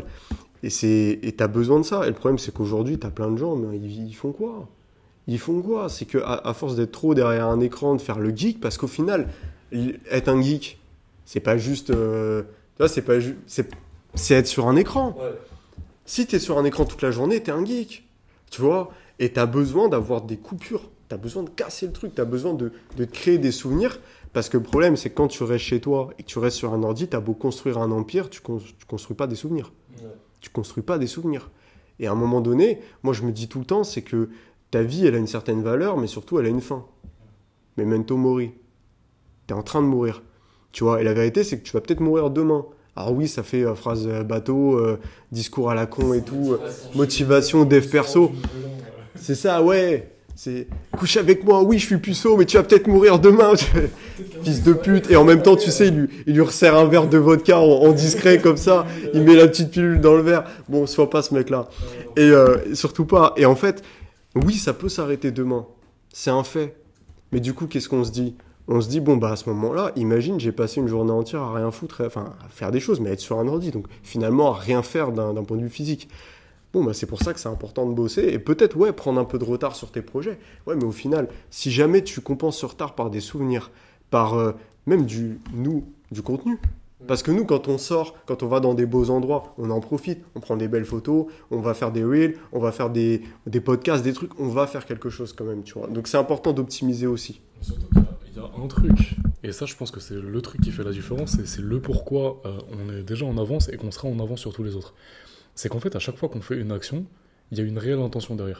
Et t'as besoin de ça. Et le problème, c'est qu'aujourd'hui, t'as plein de gens, mais ils font quoi? Ils font quoi? C'est qu'à force d'être trop derrière un écran, de faire le geek, parce qu'au final, être un geek, c'est pas juste. Tu vois, c'est être sur un écran. Ouais. Si t'es sur un écran toute la journée, t'es un geek. Tu vois? Et t'as besoin d'avoir des coupures. T'as besoin de casser le truc. T'as besoin de te créer des souvenirs. Parce que le problème, c'est que quand tu restes chez toi et que tu restes sur un ordi, t'as beau construire un empire, tu construis pas des souvenirs. Ouais. Tu construis pas des souvenirs. Et à un moment donné, moi je me dis tout le temps, c'est que ta vie, elle a une certaine valeur, mais surtout, elle a une fin. Memento mori. T'es en train de mourir. Tu vois, et la vérité, c'est que tu vas peut-être mourir demain. Alors oui, ça fait phrase bateau, discours à la con et tout, motivation, dev perso. C'est ça, ouais. C'est couche avec moi, oui, je suis puceau, mais tu vas peut-être mourir demain. Fils de pute. Et en même temps, tu sais, il lui resserre un verre de vodka en discret comme ça. Il met la petite pilule dans le verre. Bon, sois pas ce mec-là. Et surtout pas. Et en fait, oui, ça peut s'arrêter demain. C'est un fait. Mais du coup, qu'est-ce qu'on se dit? On se dit, bon, bah à ce moment-là, imagine, j'ai passé une journée entière à rien foutre, enfin, à faire des choses, mais à être sur un ordi. Donc finalement, à rien faire d'un point de vue physique. Bon, bah c'est pour ça que c'est important de bosser. Et peut-être, ouais, prendre un peu de retard sur tes projets. Ouais, mais au final, si jamais tu compenses ce retard par des souvenirs, par même du contenu. Parce que nous, quand on sort, quand on va dans des beaux endroits, on en profite, on prend des belles photos, on va faire des reels, on va faire des podcasts, des trucs, on va faire quelque chose quand même, tu vois. Donc c'est important d'optimiser aussi. Surtout qu'il y a un truc, et ça je pense que c'est le truc qui fait la différence, et c'est le pourquoi on est déjà en avance et qu'on sera en avance sur tous les autres. C'est qu'en fait, à chaque fois qu'on fait une action, il y a une réelle intention derrière.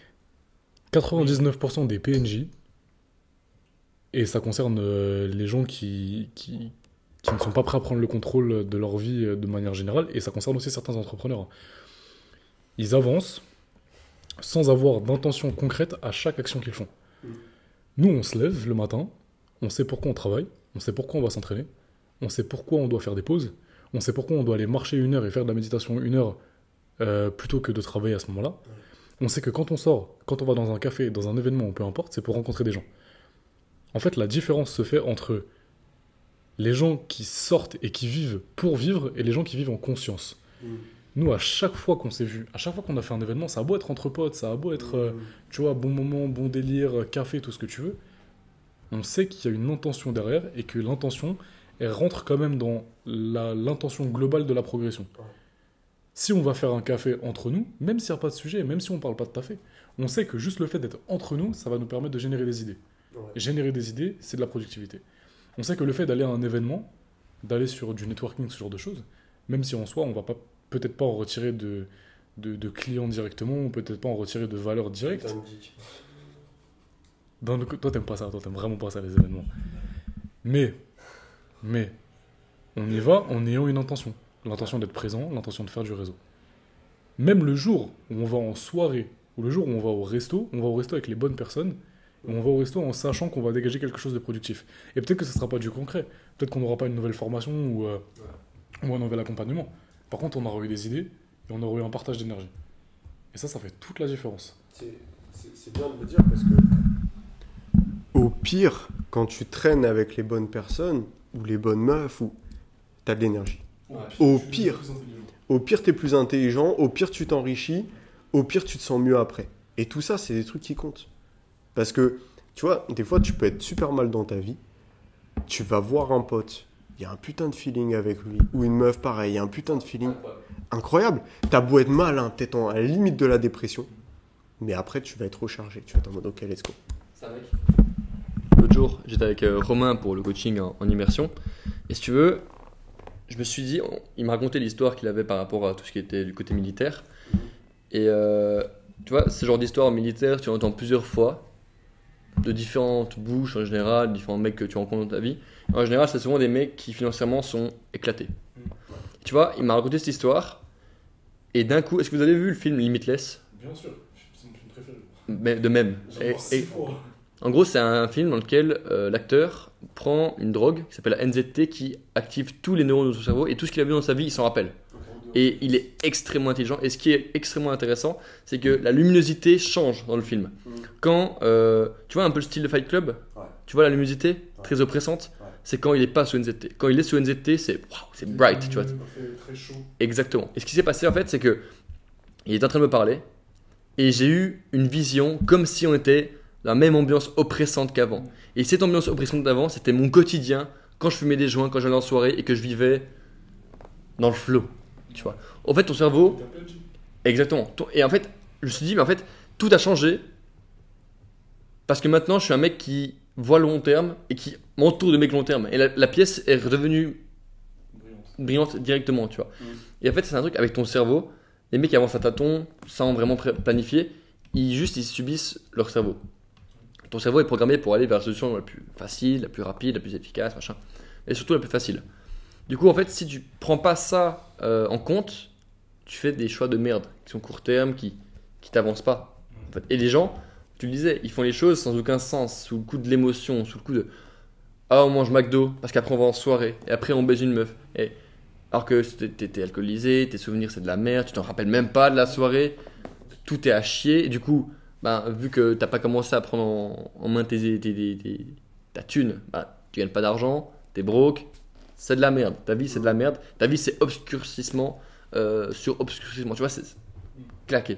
99% des PNJ, et ça concerne les gens qui ne sont pas prêts à prendre le contrôle de leur vie de manière générale, et ça concerne aussi certains entrepreneurs. Ils avancent sans avoir d'intention concrète à chaque action qu'ils font. Nous, on se lève le matin, on sait pourquoi on travaille, on sait pourquoi on va s'entraîner, on sait pourquoi on doit faire des pauses, on sait pourquoi on doit aller marcher 1 heure et faire de la méditation 1 heure plutôt que de travailler à ce moment-là. On sait que quand on sort, quand on va dans un café, dans un événement, ou peu importe, c'est pour rencontrer des gens. En fait, la différence se fait entre les gens qui sortent et qui vivent pour vivre et les gens qui vivent en conscience. Nous, à chaque fois qu'on s'est vu, à chaque fois qu'on a fait un événement, ça a beau être entre potes, ça a beau être, tu vois, bon moment, bon délire, café, tout ce que tu veux, on sait qu'il y a une intention derrière et que l'intention, elle rentre quand même dans l'intention globale de la progression. Si on va faire un café entre nous, même s'il n'y a pas de sujet, même si on ne parle pas de café, on sait que juste le fait d'être entre nous, ça va nous permettre de générer des idées. Et générer des idées, c'est de la productivité. On sait que le fait d'aller à un événement, d'aller sur du networking, ce genre de choses, même si en soi, on va peut-être pas en retirer de clients directement, ou peut-être pas en retirer de valeur directe. Toi, t'aimes pas ça, toi, t'aimes vraiment pas ça, les événements. Mais, on y va en ayant une intention. L'intention d'être présent, l'intention de faire du réseau. Même le jour où on va en soirée, ou le jour où on va au resto avec les bonnes personnes, et on va au resto en sachant qu'on va dégager quelque chose de productif. Et peut-être que ce ne sera pas du concret. Peut-être qu'on n'aura pas une nouvelle formation ou un nouvel accompagnement. Par contre, on aura eu des idées et on aura eu un partage d'énergie. Et ça fait toute la différence. C'est bien de le dire parce que au pire, quand tu traînes avec les bonnes personnes ou les bonnes meufs, t'as de l'énergie. Au pire, t'es plus intelligent, au pire, tu t'enrichis, au pire, tu te sens mieux après. Et tout ça, c'est des trucs qui comptent. Parce que, tu vois, des fois, tu peux être super mal dans ta vie, tu vas voir un pote, il y a un putain de feeling avec lui, ou une meuf, pareil, il y a un putain de feeling incroyable. T'as beau être mal, hein, t'es à la limite de la dépression, mais après, tu vas être rechargé, tu vas être en mode, ok, let's go. Ça, mec. L'autre jour, j'étais avec Romain pour le coaching en immersion, et si tu veux, je me suis dit, il m'a raconté l'histoire qu'il avait par rapport à tout ce qui était du côté militaire. Et tu vois, ce genre d'histoire militaire, tu en entends plusieurs fois, de différentes bouches en général, différents mecs que tu rencontres dans ta vie. En général, c'est souvent des mecs qui financièrement sont éclatés. Tu vois, il m'a raconté cette histoire, et d'un coup, est-ce que vous avez vu le film Limitless ? Bien sûr, c'est mon film préféré. Mais de même. En gros, c'est un film dans lequel l'acteur prend une drogue qui s'appelle la NZT qui active tous les neurones de son cerveau et tout ce qu'il a vu dans sa vie, il s'en rappelle. Et il est extrêmement intelligent. Et ce qui est extrêmement intéressant, c'est que la luminosité change dans le film. Quand, tu vois un peu le style de Fight Club, tu vois la luminosité très oppressante, c'est quand il n'est pas sous NZT. Quand il est sous NZT, c'est bright, tu vois. Très chaud. Exactement. Et ce qui s'est passé en fait, c'est que il est en train de me parler et j'ai eu une vision comme si on était dans la même ambiance oppressante qu'avant. Et cette ambiance oppressante d'avant, c'était mon quotidien quand je fumais des joints, quand j'allais en soirée et que je vivais dans le flow. Tu vois. En fait, ton cerveau. Exactement. Et en fait, je me suis dit, mais en fait, tout a changé parce que maintenant, je suis un mec qui voit le long terme et qui m'entoure de mecs long terme. Et la pièce est redevenue brillante directement, tu vois. Et en fait, c'est un truc avec ton cerveau. Les mecs qui avancent à tâtons sans vraiment planifier, ils subissent leur cerveau. Ton cerveau est programmé pour aller vers la solution la plus facile, la plus rapide, la plus efficace, machin. Et surtout la plus facile. Du coup, en fait, si tu prends pas ça en compte, tu fais des choix de merde qui sont court terme, qui t'avancent pas. En fait. Et les gens, tu le disais, ils font les choses sans aucun sens, sous le coup de l'émotion, sous le coup de ah, on mange McDo, parce qu'après on va en soirée, et après on baise une meuf. Et, alors que t'es alcoolisé, tes souvenirs c'est de la merde, tu t'en rappelles même pas de la soirée, tout est à chier, et du coup, vu que t'as pas commencé à prendre en main ta thune, tu gagnes pas d'argent, t'es broke, c'est de la merde. Ta vie c'est de la merde. Ta vie c'est obscurcissement sur obscurcissement. Tu vois, c'est claqué.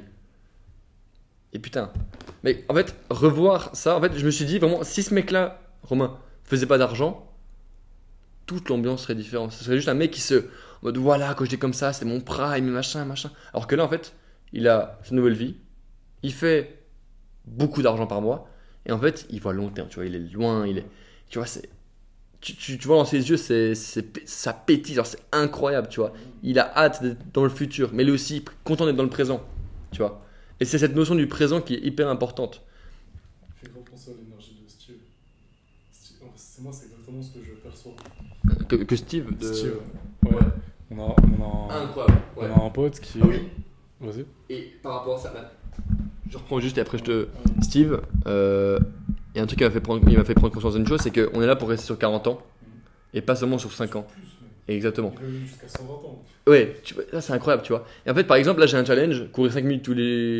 Et putain. Mais en fait, revoir ça, en fait, je me suis dit vraiment, si ce mec-là, Romain, faisait pas d'argent, toute l'ambiance serait différente. Ce serait juste un mec qui en mode voilà, quand j'étais comme ça, c'est mon prime, machin. Alors que là, en fait, il a sa nouvelle vie, il fait beaucoup d'argent par mois, et en fait, il voit long terme, tu vois, il est loin, tu vois, tu vois dans ses yeux, ça pétille, genre c'est incroyable, tu vois. Il a hâte d'être dans le futur, mais lui aussi content d'être dans le présent, tu vois. Et c'est cette notion du présent qui est hyper importante. Fais grave penser à l'énergie de Steve. C'est exactement ce que je perçois. Que Steve Steve, ouais. Incroyable. Ouais. On a un pote qui. Ah oui. Vas-y. Et par rapport à ça, je reprends juste et après Steve, il y a un truc qui il m'a fait prendre conscience d'une chose, c'est qu'on est là pour rester sur 40 ans et pas seulement sur 5 ans. Plus, Exactement. il va vivre jusqu'à 120 ans. Ouais, ça c'est incroyable, tu vois. Et en fait, par exemple, là j'ai un challenge, courir 5 minutes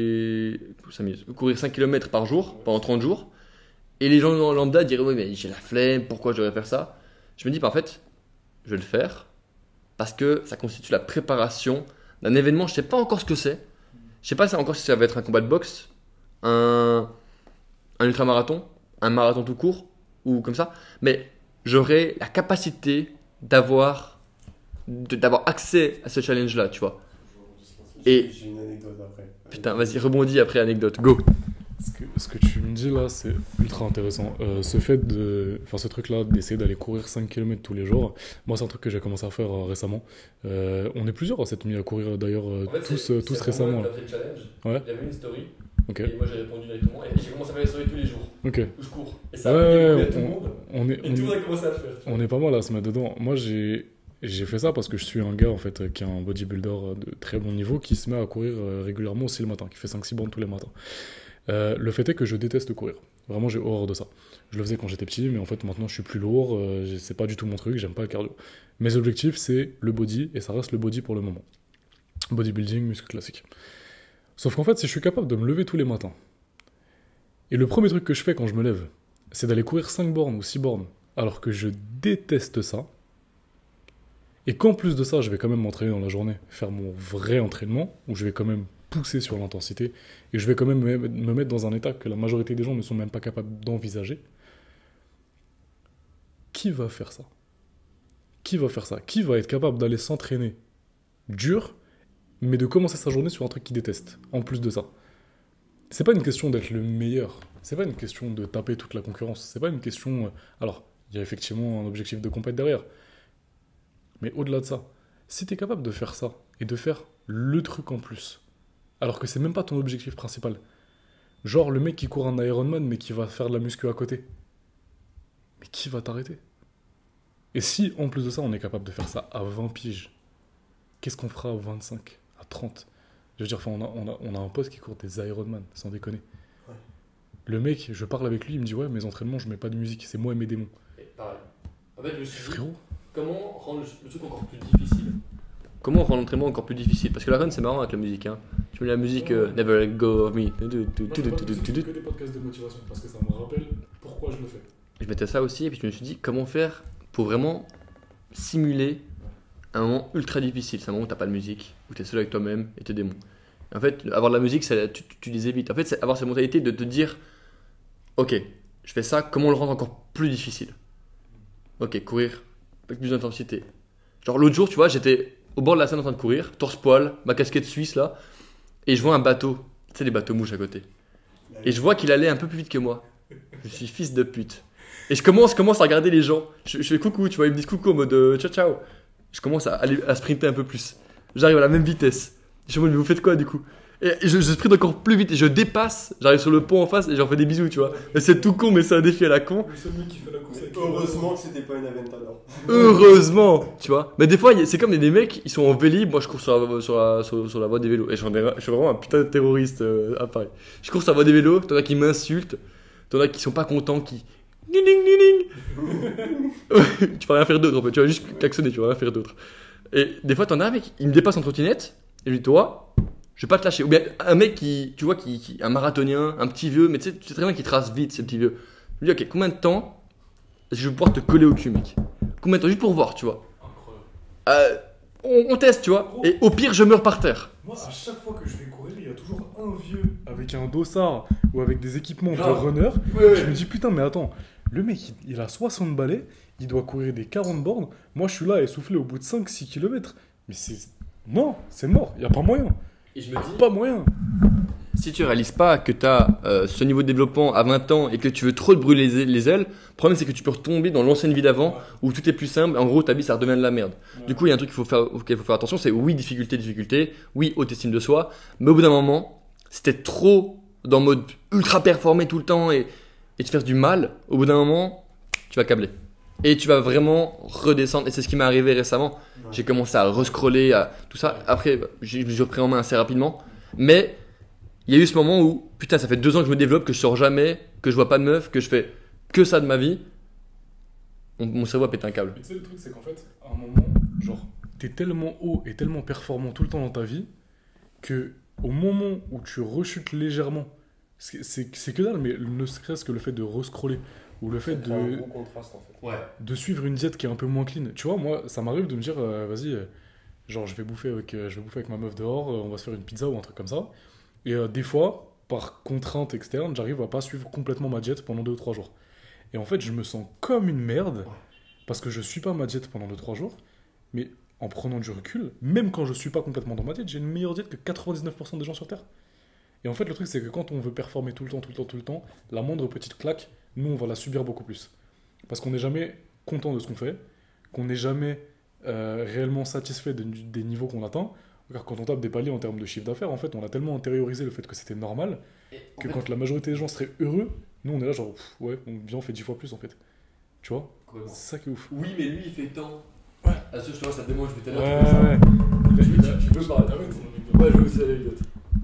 courir 5 km par jour pendant 30 jours. Et les gens lambda diraient oui, mais j'ai la flemme, pourquoi je devrais faire ça? Je me dis, en fait, je vais le faire parce que ça constitue la préparation d'un événement, je sais pas encore ce que c'est. Je sais pas encore si ça va être un combat de boxe, un ultramarathon, un marathon tout court ou comme ça, mais j'aurai la capacité d'avoir accès à ce challenge-là, tu vois. Et j'ai une anecdote après. putain, vas-y, rebondis après anecdote, go. Ce que tu me dis là, c'est ultra intéressant. Ce truc-là, d'essayer d'aller courir 5 km tous les jours, moi, c'est un truc que j'ai commencé à faire récemment. On est plusieurs à s'être mis à courir d'ailleurs, tous récemment. Là. Fait le challenge. Ouais. Il y avait une story. Ok. Et moi, j'ai répondu directement. Et j'ai commencé à faire les stories tous les jours. Ok. Où je cours. Et ça Ouais, tout le monde. on Et tout le monde a commencé à le faire. est pas mal à se mettre dedans. Moi, j'ai fait ça parce que je suis un gars en fait qui est un bodybuilder de très bon niveau qui se met à courir régulièrement aussi le matin, qui fait 5-6 bornes tous les matins. Le fait est que je déteste courir. Vraiment, j'ai horreur de ça. Je le faisais quand j'étais petit, mais en fait, maintenant, je suis plus lourd. C'est pas du tout mon truc, j'aime pas le cardio. Mes objectifs, c'est le body, et ça reste le body pour le moment. Bodybuilding, muscle classique. Sauf qu'en fait, si je suis capable de me lever tous les matins, et le premier truc que je fais quand je me lève, c'est d'aller courir 5 bornes ou 6 bornes, alors que je déteste ça, et qu'en plus de ça, je vais quand même m'entraîner dans la journée, faire mon vrai entraînement, où je vais quand même pousser sur l'intensité, et je vais quand même me mettre dans un état que la majorité des gens ne sont même pas capables d'envisager. Qui va faire ça? Qui va faire ça? Qui va être capable d'aller s'entraîner dur, mais de commencer sa journée sur un truc qu'il déteste, en plus de ça? C'est pas une question d'être le meilleur, c'est pas une question de taper toute la concurrence, c'est pas une question... Alors, il y a effectivement un objectif de compète derrière, mais au-delà de ça, si t'es capable de faire ça, et de faire le truc en plus, alors que c'est même pas ton objectif principal. Genre le mec qui court un Ironman mais qui va faire de la muscu à côté. Mais qui va t'arrêter? Et si en plus de ça on est capable de faire ça à 20 piges, qu'est-ce qu'on fera à 25, à 30? Je veux dire, on a un pote qui court des Ironman, sans déconner. Ouais. Le mec, je parle avec lui, il me dit ouais, mes entraînements je mets pas de musique, c'est moi et mes démons. Et pareil. En fait, je me suis dit, frérot, comment rendre le truc encore plus difficile? Comment rendre l'entraînement encore plus difficile? Parce que la run c'est marrant avec la musique, hein. Tu mets la musique Never Let Go of Me. Moi, je que des podcasts de motivation parce que ça me rappelle pourquoi je le fais. Je mettais ça aussi et puis je me suis dit comment faire pour vraiment simuler un moment ultra difficile. C'est un moment où t'as pas de musique, où t'es seul avec toi-même et tes démons. En fait, avoir de la musique, tu les évites. En fait, c'est avoir cette mentalité de te dire ok, je fais ça, comment le rendre encore plus difficile? Ok, courir avec plus d'intensité. Genre l'autre jour, tu vois, j'étais au bord de la Seine en train de courir, torse-poil, ma casquette suisse là, et je vois un bateau, tu sais les bateaux mouches à côté. Et je vois qu'il allait un peu plus vite que moi. Je suis fils de pute. Et je commence à regarder les gens. Je fais coucou, tu vois, ils me disent coucou en mode ciao ciao. Je commence à sprinter un peu plus. J'arrive à la même vitesse. Je me dis mais vous faites quoi du coup? Et je sprinte encore plus vite et je dépasse. J'arrive sur le pont en face et j'en fais des bisous, tu vois. Et c'est tout con, mais c'est un défi à la con. Le seul mec qui fait la course avec Heureusement que c'était pas une Aventador. Heureusement, tu vois. Mais des fois, c'est comme des mecs, ils sont en vélib. Moi, je cours sur la voie des vélos. Et je suis vraiment un putain de terroriste à Paris. Je cours sur la voie des vélos. T'en as qui m'insultent. T'en as qui sont pas contents, qui. Ding ding ding ding. Tu vas rien faire d'autre en fait. Tu vas juste klaxonner, tu vas rien faire d'autre. Et des fois, t'en as un mec, il me dépasse en trottinette. Et lui, toi, je vais pas te lâcher. Ou bien un mec qui, tu vois, un marathonien, un petit vieux, mais tu sais très bien qu'il trace vite, ce petit vieux. Je lui dis, ok, combien de temps je vais pouvoir te coller au cul, mec? Combien de temps? Juste pour voir, tu vois. Incroyable. On teste, tu vois. Et au pire, je meurs par terre. Moi, à chaque fois que je vais courir, il y a toujours un vieux avec un dossard ou avec des équipements de runner. Ouais. Je me dis, putain, mais attends, Le mec, il a 60 balais, il doit courir des 40 bornes. Moi, je suis là essoufflé au bout de 5-6 km. Mais c'est... Non, c'est mort, il n'y a pas moyen. Et je me dis, Pas moyen. si tu réalises pas que tu as ce niveau de développement à 20 ans et que tu veux trop te brûler les ailes, le problème c'est que tu peux retomber dans l'ancienne vie d'avant où tout est plus simple. En gros, ta vie ça redevient de la merde. Ouais. Du coup, il y a un truc auquel il faut faire attention, c'est oui, difficulté, oui, haute estime de soi, mais au bout d'un moment, si t'es trop dans le mode ultra performé tout le temps et te faire du mal, au bout d'un moment, tu vas câbler. Et tu vas vraiment redescendre. Et c'est ce qui m'est arrivé récemment. J'ai commencé à rescroller, à tout ça. Après, je me suis repris en main assez rapidement. Mais il y a eu ce moment où, putain, ça fait 2 ans que je me développe, que je sors jamais, que je vois pas de meuf, que je fais que ça de ma vie. Mon cerveau a pété un câble. Mais tu sais, le truc, c'est qu'en fait, à un moment, genre, t'es tellement haut et tellement performant tout le temps dans ta vie que au moment où tu rechutes légèrement, c'est que dalle, mais ne serait-ce que le fait de rescroller ou le fait C'est un de, gros contraste en fait. Ouais. de suivre une diète qui est un peu moins clean. Tu vois, moi, ça m'arrive de me dire, vas-y, genre, je vais bouffer avec ma meuf dehors, on va se faire une pizza ou un truc comme ça. Et des fois, par contrainte externe, j'arrive à pas suivre complètement ma diète pendant 2 ou 3 jours. Et en fait, je me sens comme une merde parce que je suis pas ma diète pendant 2-3 jours. Mais en prenant du recul, même quand je suis pas complètement dans ma diète, j'ai une meilleure diète que 99% des gens sur Terre. Et en fait, le truc, c'est que quand on veut performer tout le temps, la moindre petite claque, nous, on va la subir beaucoup plus. Parce qu'on n'est jamais content de ce qu'on fait, qu'on n'est jamais réellement satisfait des niveaux qu'on atteint. Car quand on tape des paliers en termes de chiffre d'affaires, en fait, on a tellement intériorisé le fait que c'était normal que quand la majorité des gens seraient heureux, nous, on est là genre, ouais, on fait 10 fois plus, en fait. Tu vois? C'est ça qui est ouf. Oui, mais lui, il fait tant. Ouais. Ah, ça, je te vois, ça te démange, je vais Ouais, t'aider. ouais. Tu peux parler d'avec ton anecdote. Ouais, je veux aussi l'anecdote.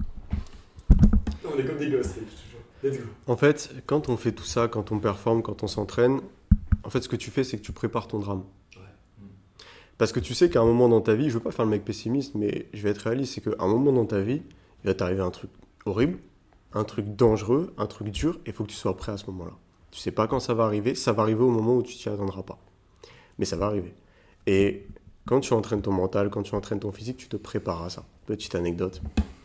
On est comme des gosses, let's go. En fait, quand on fait tout ça, quand on performe, quand on s'entraîne, en fait, ce que tu fais, c'est que tu prépares ton drame. Ouais. Parce que tu sais qu'à un moment dans ta vie, je veux pas faire le mec pessimiste, mais je vais être réaliste, c'est qu'à un moment dans ta vie, il va t'arriver un truc horrible, un truc dangereux, un truc dur, et il faut que tu sois prêt à ce moment-là. Tu sais pas quand ça va arriver au moment où tu t'y attendras pas. Mais ça va arriver. Et quand tu entraînes ton mental, quand tu entraînes ton physique, tu te prépares à ça. Petite anecdote.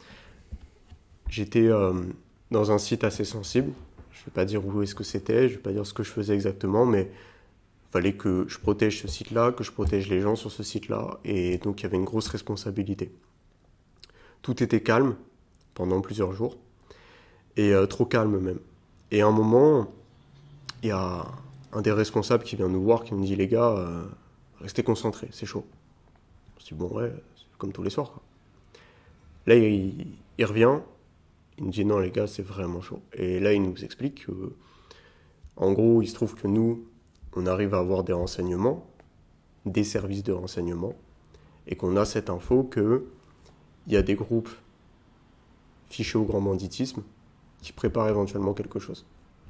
J'étais dans un site assez sensible. Je ne vais pas dire où est-ce que c'était, je ne vais pas dire ce que je faisais exactement, mais il fallait que je protège ce site-là, que je protège les gens sur ce site-là. Et donc, il y avait une grosse responsabilité. Tout était calme pendant plusieurs jours. Et trop calme même. Et à un moment, il y a un des responsables qui vient nous voir, qui me dit, les gars, restez concentrés, c'est chaud. Je dis, bon, ouais, c'est comme tous les soirs, quoi. Là, il revient, il nous dit, non, les gars, c'est vraiment chaud. Et là, il nous explique que, en gros, il se trouve que nous, on arrive à avoir des renseignements, des services de renseignement, et qu'on a cette info qu'il y a des groupes fichés au grand banditisme qui préparent éventuellement quelque chose.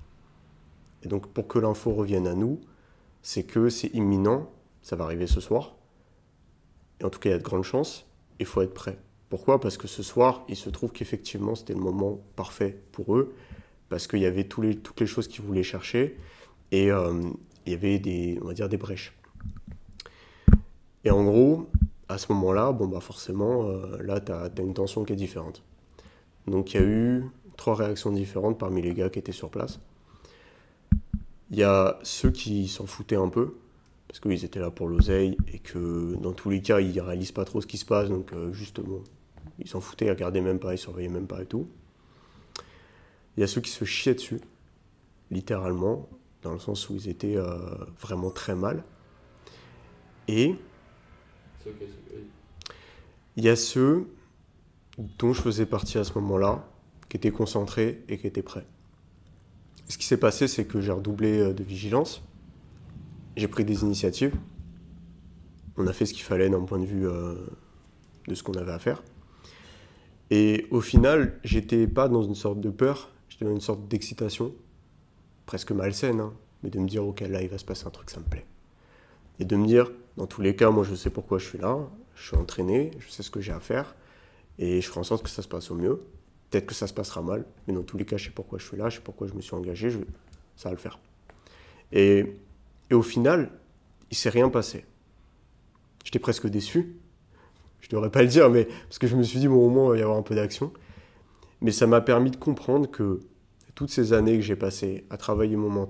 Et donc, pour que l'info revienne à nous, c'est que c'est imminent, ça va arriver ce soir, et en tout cas, il y a de grandes chances, il faut être prêt. Pourquoi ? Parce que ce soir, il se trouve qu'effectivement, c'était le moment parfait pour eux, parce qu'il y avait toutes les choses qu'ils voulaient chercher, et il y avait on va dire des brèches. Et en gros, à ce moment-là, bon, bah forcément, là, tu as une tension qui est différente. Donc, il y a eu 3 réactions différentes parmi les gars qui étaient sur place. Il y a ceux qui s'en foutaient un peu, parce qu'ils étaient là pour l'oseille, et que dans tous les cas, ils réalisent pas trop ce qui se passe, donc justement, ils s'en foutaient, ils regardaient même pas, ils surveillaient même pas et tout. Il y a ceux qui se chiaient dessus, littéralement, dans le sens où ils étaient vraiment très mal. Et il y a ceux dont je faisais partie à ce moment-là, qui étaient concentrés et qui étaient prêts. Ce qui s'est passé, c'est que j'ai redoublé de vigilance, j'ai pris des initiatives, on a fait ce qu'il fallait d'un point de vue de ce qu'on avait à faire. Et au final, j'étais pas dans une sorte de peur, j'étais dans une sorte d'excitation, presque malsaine, hein, mais de me dire, ok, là, il va se passer un truc, ça me plaît. Et de me dire, dans tous les cas, moi, je sais pourquoi je suis là, je suis entraîné, je sais ce que j'ai à faire, et je ferai en sorte que ça se passe au mieux. Peut-être que ça se passera mal, mais dans tous les cas, je sais pourquoi je suis là, je sais pourquoi je me suis engagé, ça va le faire. Et au final, il ne s'est rien passé. J'étais presque déçu. Je ne devrais pas le dire, mais parce que je me suis dit, bon, au moins, il va y avoir un peu d'action. Mais ça m'a permis de comprendre que toutes ces années que j'ai passées à travailler mon mental,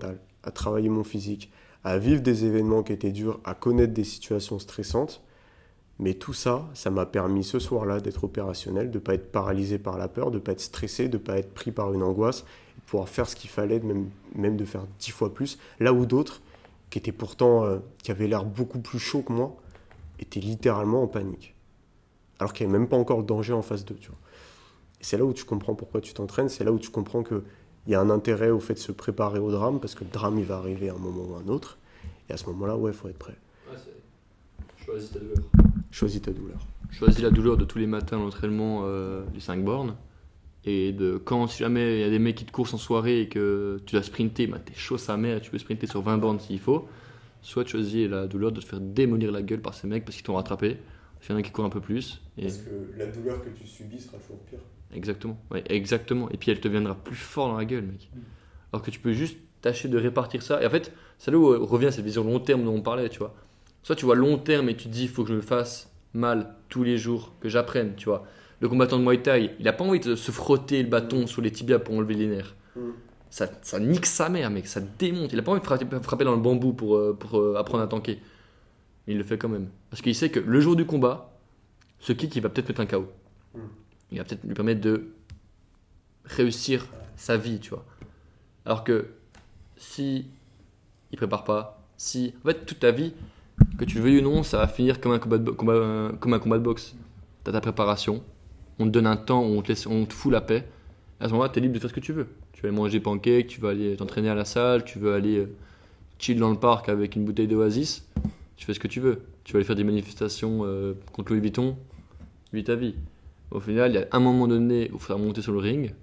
à travailler mon physique, à vivre des événements qui étaient durs, à connaître des situations stressantes. Mais tout ça, ça m'a permis ce soir-là d'être opérationnel, de ne pas être paralysé par la peur, de ne pas être stressé, de ne pas être pris par une angoisse, et de pouvoir faire ce qu'il fallait, même de faire 10 fois plus. Là où d'autres, qui étaient pourtant, qui avaient l'air beaucoup plus chauds que moi, étaient littéralement en panique. Alors qu'il n'y avait même pas encore le danger en face d'eux, tu vois. Et c'est là où tu comprends pourquoi tu t'entraînes, c'est là où tu comprends qu'il y a un intérêt au fait de se préparer au drame, parce que le drame, il va arriver à un moment ou à un autre. Et à ce moment-là, ouais, il faut être prêt. Ouais, choisis ta douleur. Choisis ta douleur. Choisis la douleur de tous les matins à l'entraînement des 5 bornes. Et de quand, si jamais il y a des mecs qui te courent en soirée et que tu dois sprinter, bah, t'es chaud sa mère et tu peux sprinter sur 20 bornes s'il faut. Soit tu choisis la douleur de te faire démolir la gueule par ces mecs parce qu'ils t'ont rattrapé. Il y en a qui courent un peu plus. Et... Parce que la douleur que tu subis sera toujours pire. Exactement, ouais, exactement. Et puis elle te viendra plus fort dans la gueule, mec. Alors que tu peux juste tâcher de répartir ça. Et en fait, c'est là où revient cette vision long terme dont on parlait, tu vois. Soit tu vois long terme et tu te dis, il faut que je me fasse mal tous les jours, que j'apprenne, tu vois. Le combattant de Muay Thai, il a pas envie de se frotter le bâton sur les tibias pour enlever les nerfs. Ça nique sa mère, mec, ça démonte. Il a pas envie de frapper dans le bambou pour apprendre à tanker. Mais il le fait quand même. Parce qu'il sait que le jour du combat, ce kick, il va peut-être mettre un KO. Il va peut-être lui permettre de réussir sa vie, tu vois. Alors que si il prépare pas, si en fait toute ta vie, que tu le veuilles ou non, ça va finir comme un combat de boxe. Tu as ta préparation, on te donne un temps où on te fout la paix. À ce moment-là, tu es libre de faire ce que tu veux. Tu vas aller manger pancakes, tu vas aller t'entraîner à la salle, tu veux aller chill dans le parc avec une bouteille d'Oasis. Tu fais ce que tu veux. Tu vas aller faire des manifestations contre Louis Vuitton, vis ta vie. Au final, il y a un moment donné où il faudra monter sur le ring.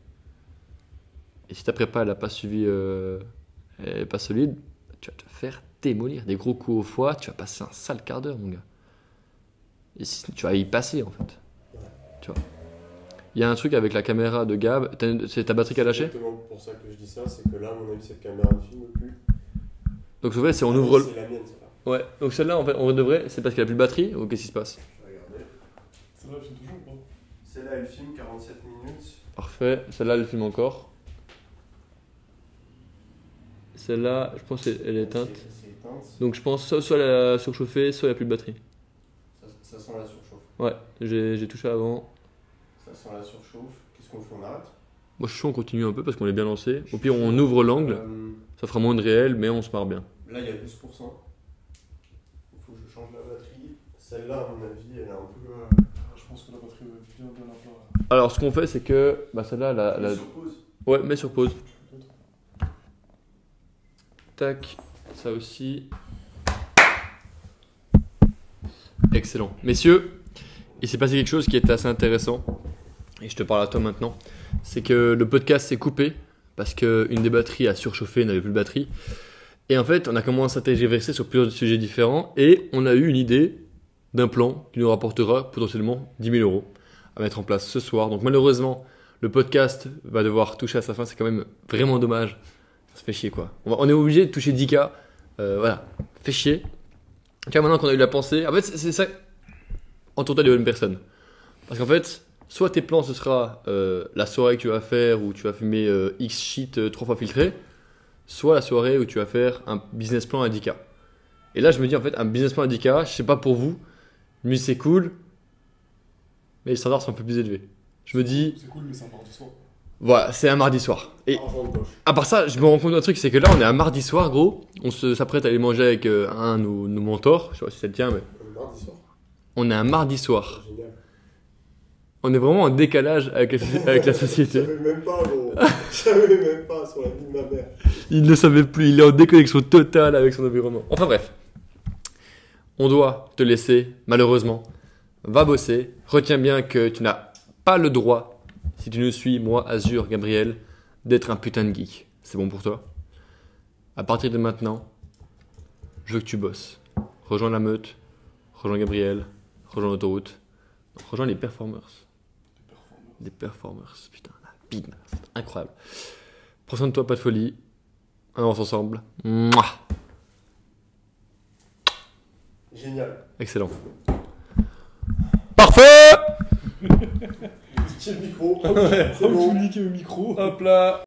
Et si ta prépa n'a pas suivi, elle n'est pas solide, tu vas te faire démolir. Des gros coups au foie, tu vas passer un sale quart d'heure, mon gars. Et tu vas y passer, en fait. Tu vois. Il y a un truc avec la caméra de Gab. C'est ta batterie qui a lâché ? C'est exactement pour ça que je dis ça, c'est que là, à mon avis, cette caméra ne filme plus. Donc, en fait, c'est on ouvre. C'est la mienne, celle-là. Ouais, donc celle-là, en fait, on devrait. C'est parce qu'elle a plus de batterie ou qu'est-ce qui se passe ? Je vais regarder. Celle-là, elle filme toujours ou pas ? Celle-là, elle filme 47 minutes. Parfait. Celle-là, elle filme encore. Celle-là, je pense qu'elle est éteinte. C'est éteinte. Donc, je pense soit elle a surchauffé, soit il n'y a plus de batterie. Ça sent la surchauffe. Ouais, j'ai touché avant. Ça sent la surchauffe. Qu'est-ce qu'on fait ? On arrête ? Moi, je suis chaud, on continue un peu parce qu'on est bien lancé. Au pire, on ouvre l'angle. Ça fera moins de réel, mais on se marre bien. Là, il y a 12%. Il faut que je change la batterie. Celle-là, à mon avis, elle est un peu... Je pense que la batterie est bien à plat. Alors, ce qu'on fait, c'est que celle-là, la... Sur pause. Ouais, mets sur pause. Tac, ça aussi. Excellent. Messieurs, il s'est passé quelque chose qui est assez intéressant. Et je te parle à toi maintenant. C'est que le podcast s'est coupé parce qu'une des batteries a surchauffé, n'avait plus de batterie. Et en fait, on a commencé à tergiverser sur plusieurs sujets différents. Et on a eu une idée d'un plan qui nous rapportera potentiellement 10 000 € à mettre en place ce soir. Donc malheureusement, le podcast va devoir toucher à sa fin. C'est quand même vraiment dommage. Ça se fait chier, quoi. On est obligé de toucher 10K. Voilà, fait chier. Tu vois, maintenant qu'on a eu la pensée, en fait, c'est ça. Entoure-toi de bonnes personnes. Parce qu'en fait, soit tes plans, ce sera la soirée que tu vas faire où tu vas fumer X shit 3 fois filtré, soit la soirée où tu vas faire un business plan à 10K. Et là, je me dis, en fait, un business plan à 10K, je sais pas pour vous, mais c'est cool, mais les standards sont un peu plus élevés. Je me dis. C'est cool, mais c'est un mardi soir. Voilà, c'est un mardi soir. Et à part ça, je me rends compte d'un truc, c'est que là, on est un mardi soir, gros. On s'apprête à aller manger avec un de nos mentors. Je sais pas si c'est le tien, mais. Mardi soir. On est un mardi soir. Génial. On est vraiment en décalage avec la société. Je savais même pas, gros. Je savais même pas sur la vie de ma mère. Il ne savait plus, il est en déconnexion totale avec son environnement. Enfin bref. On doit te laisser, malheureusement. Va bosser. Retiens bien que tu n'as pas le droit, si tu nous suis, moi, Azur, Gabriel, d'être un putain de geek. C'est bon pour toi ? À partir de maintenant, je veux que tu bosses. Rejoins la meute, rejoins Gabriel, rejoins l'autoroute, rejoins les performers. Des performers, putain, la bide, c'est incroyable. Prends soin de toi, pas de folie. On avance ensemble. Mouah. Génial. Excellent. Parfait. Niquer le micro. C'est C'est bon. tout niquer le micro. Hop là.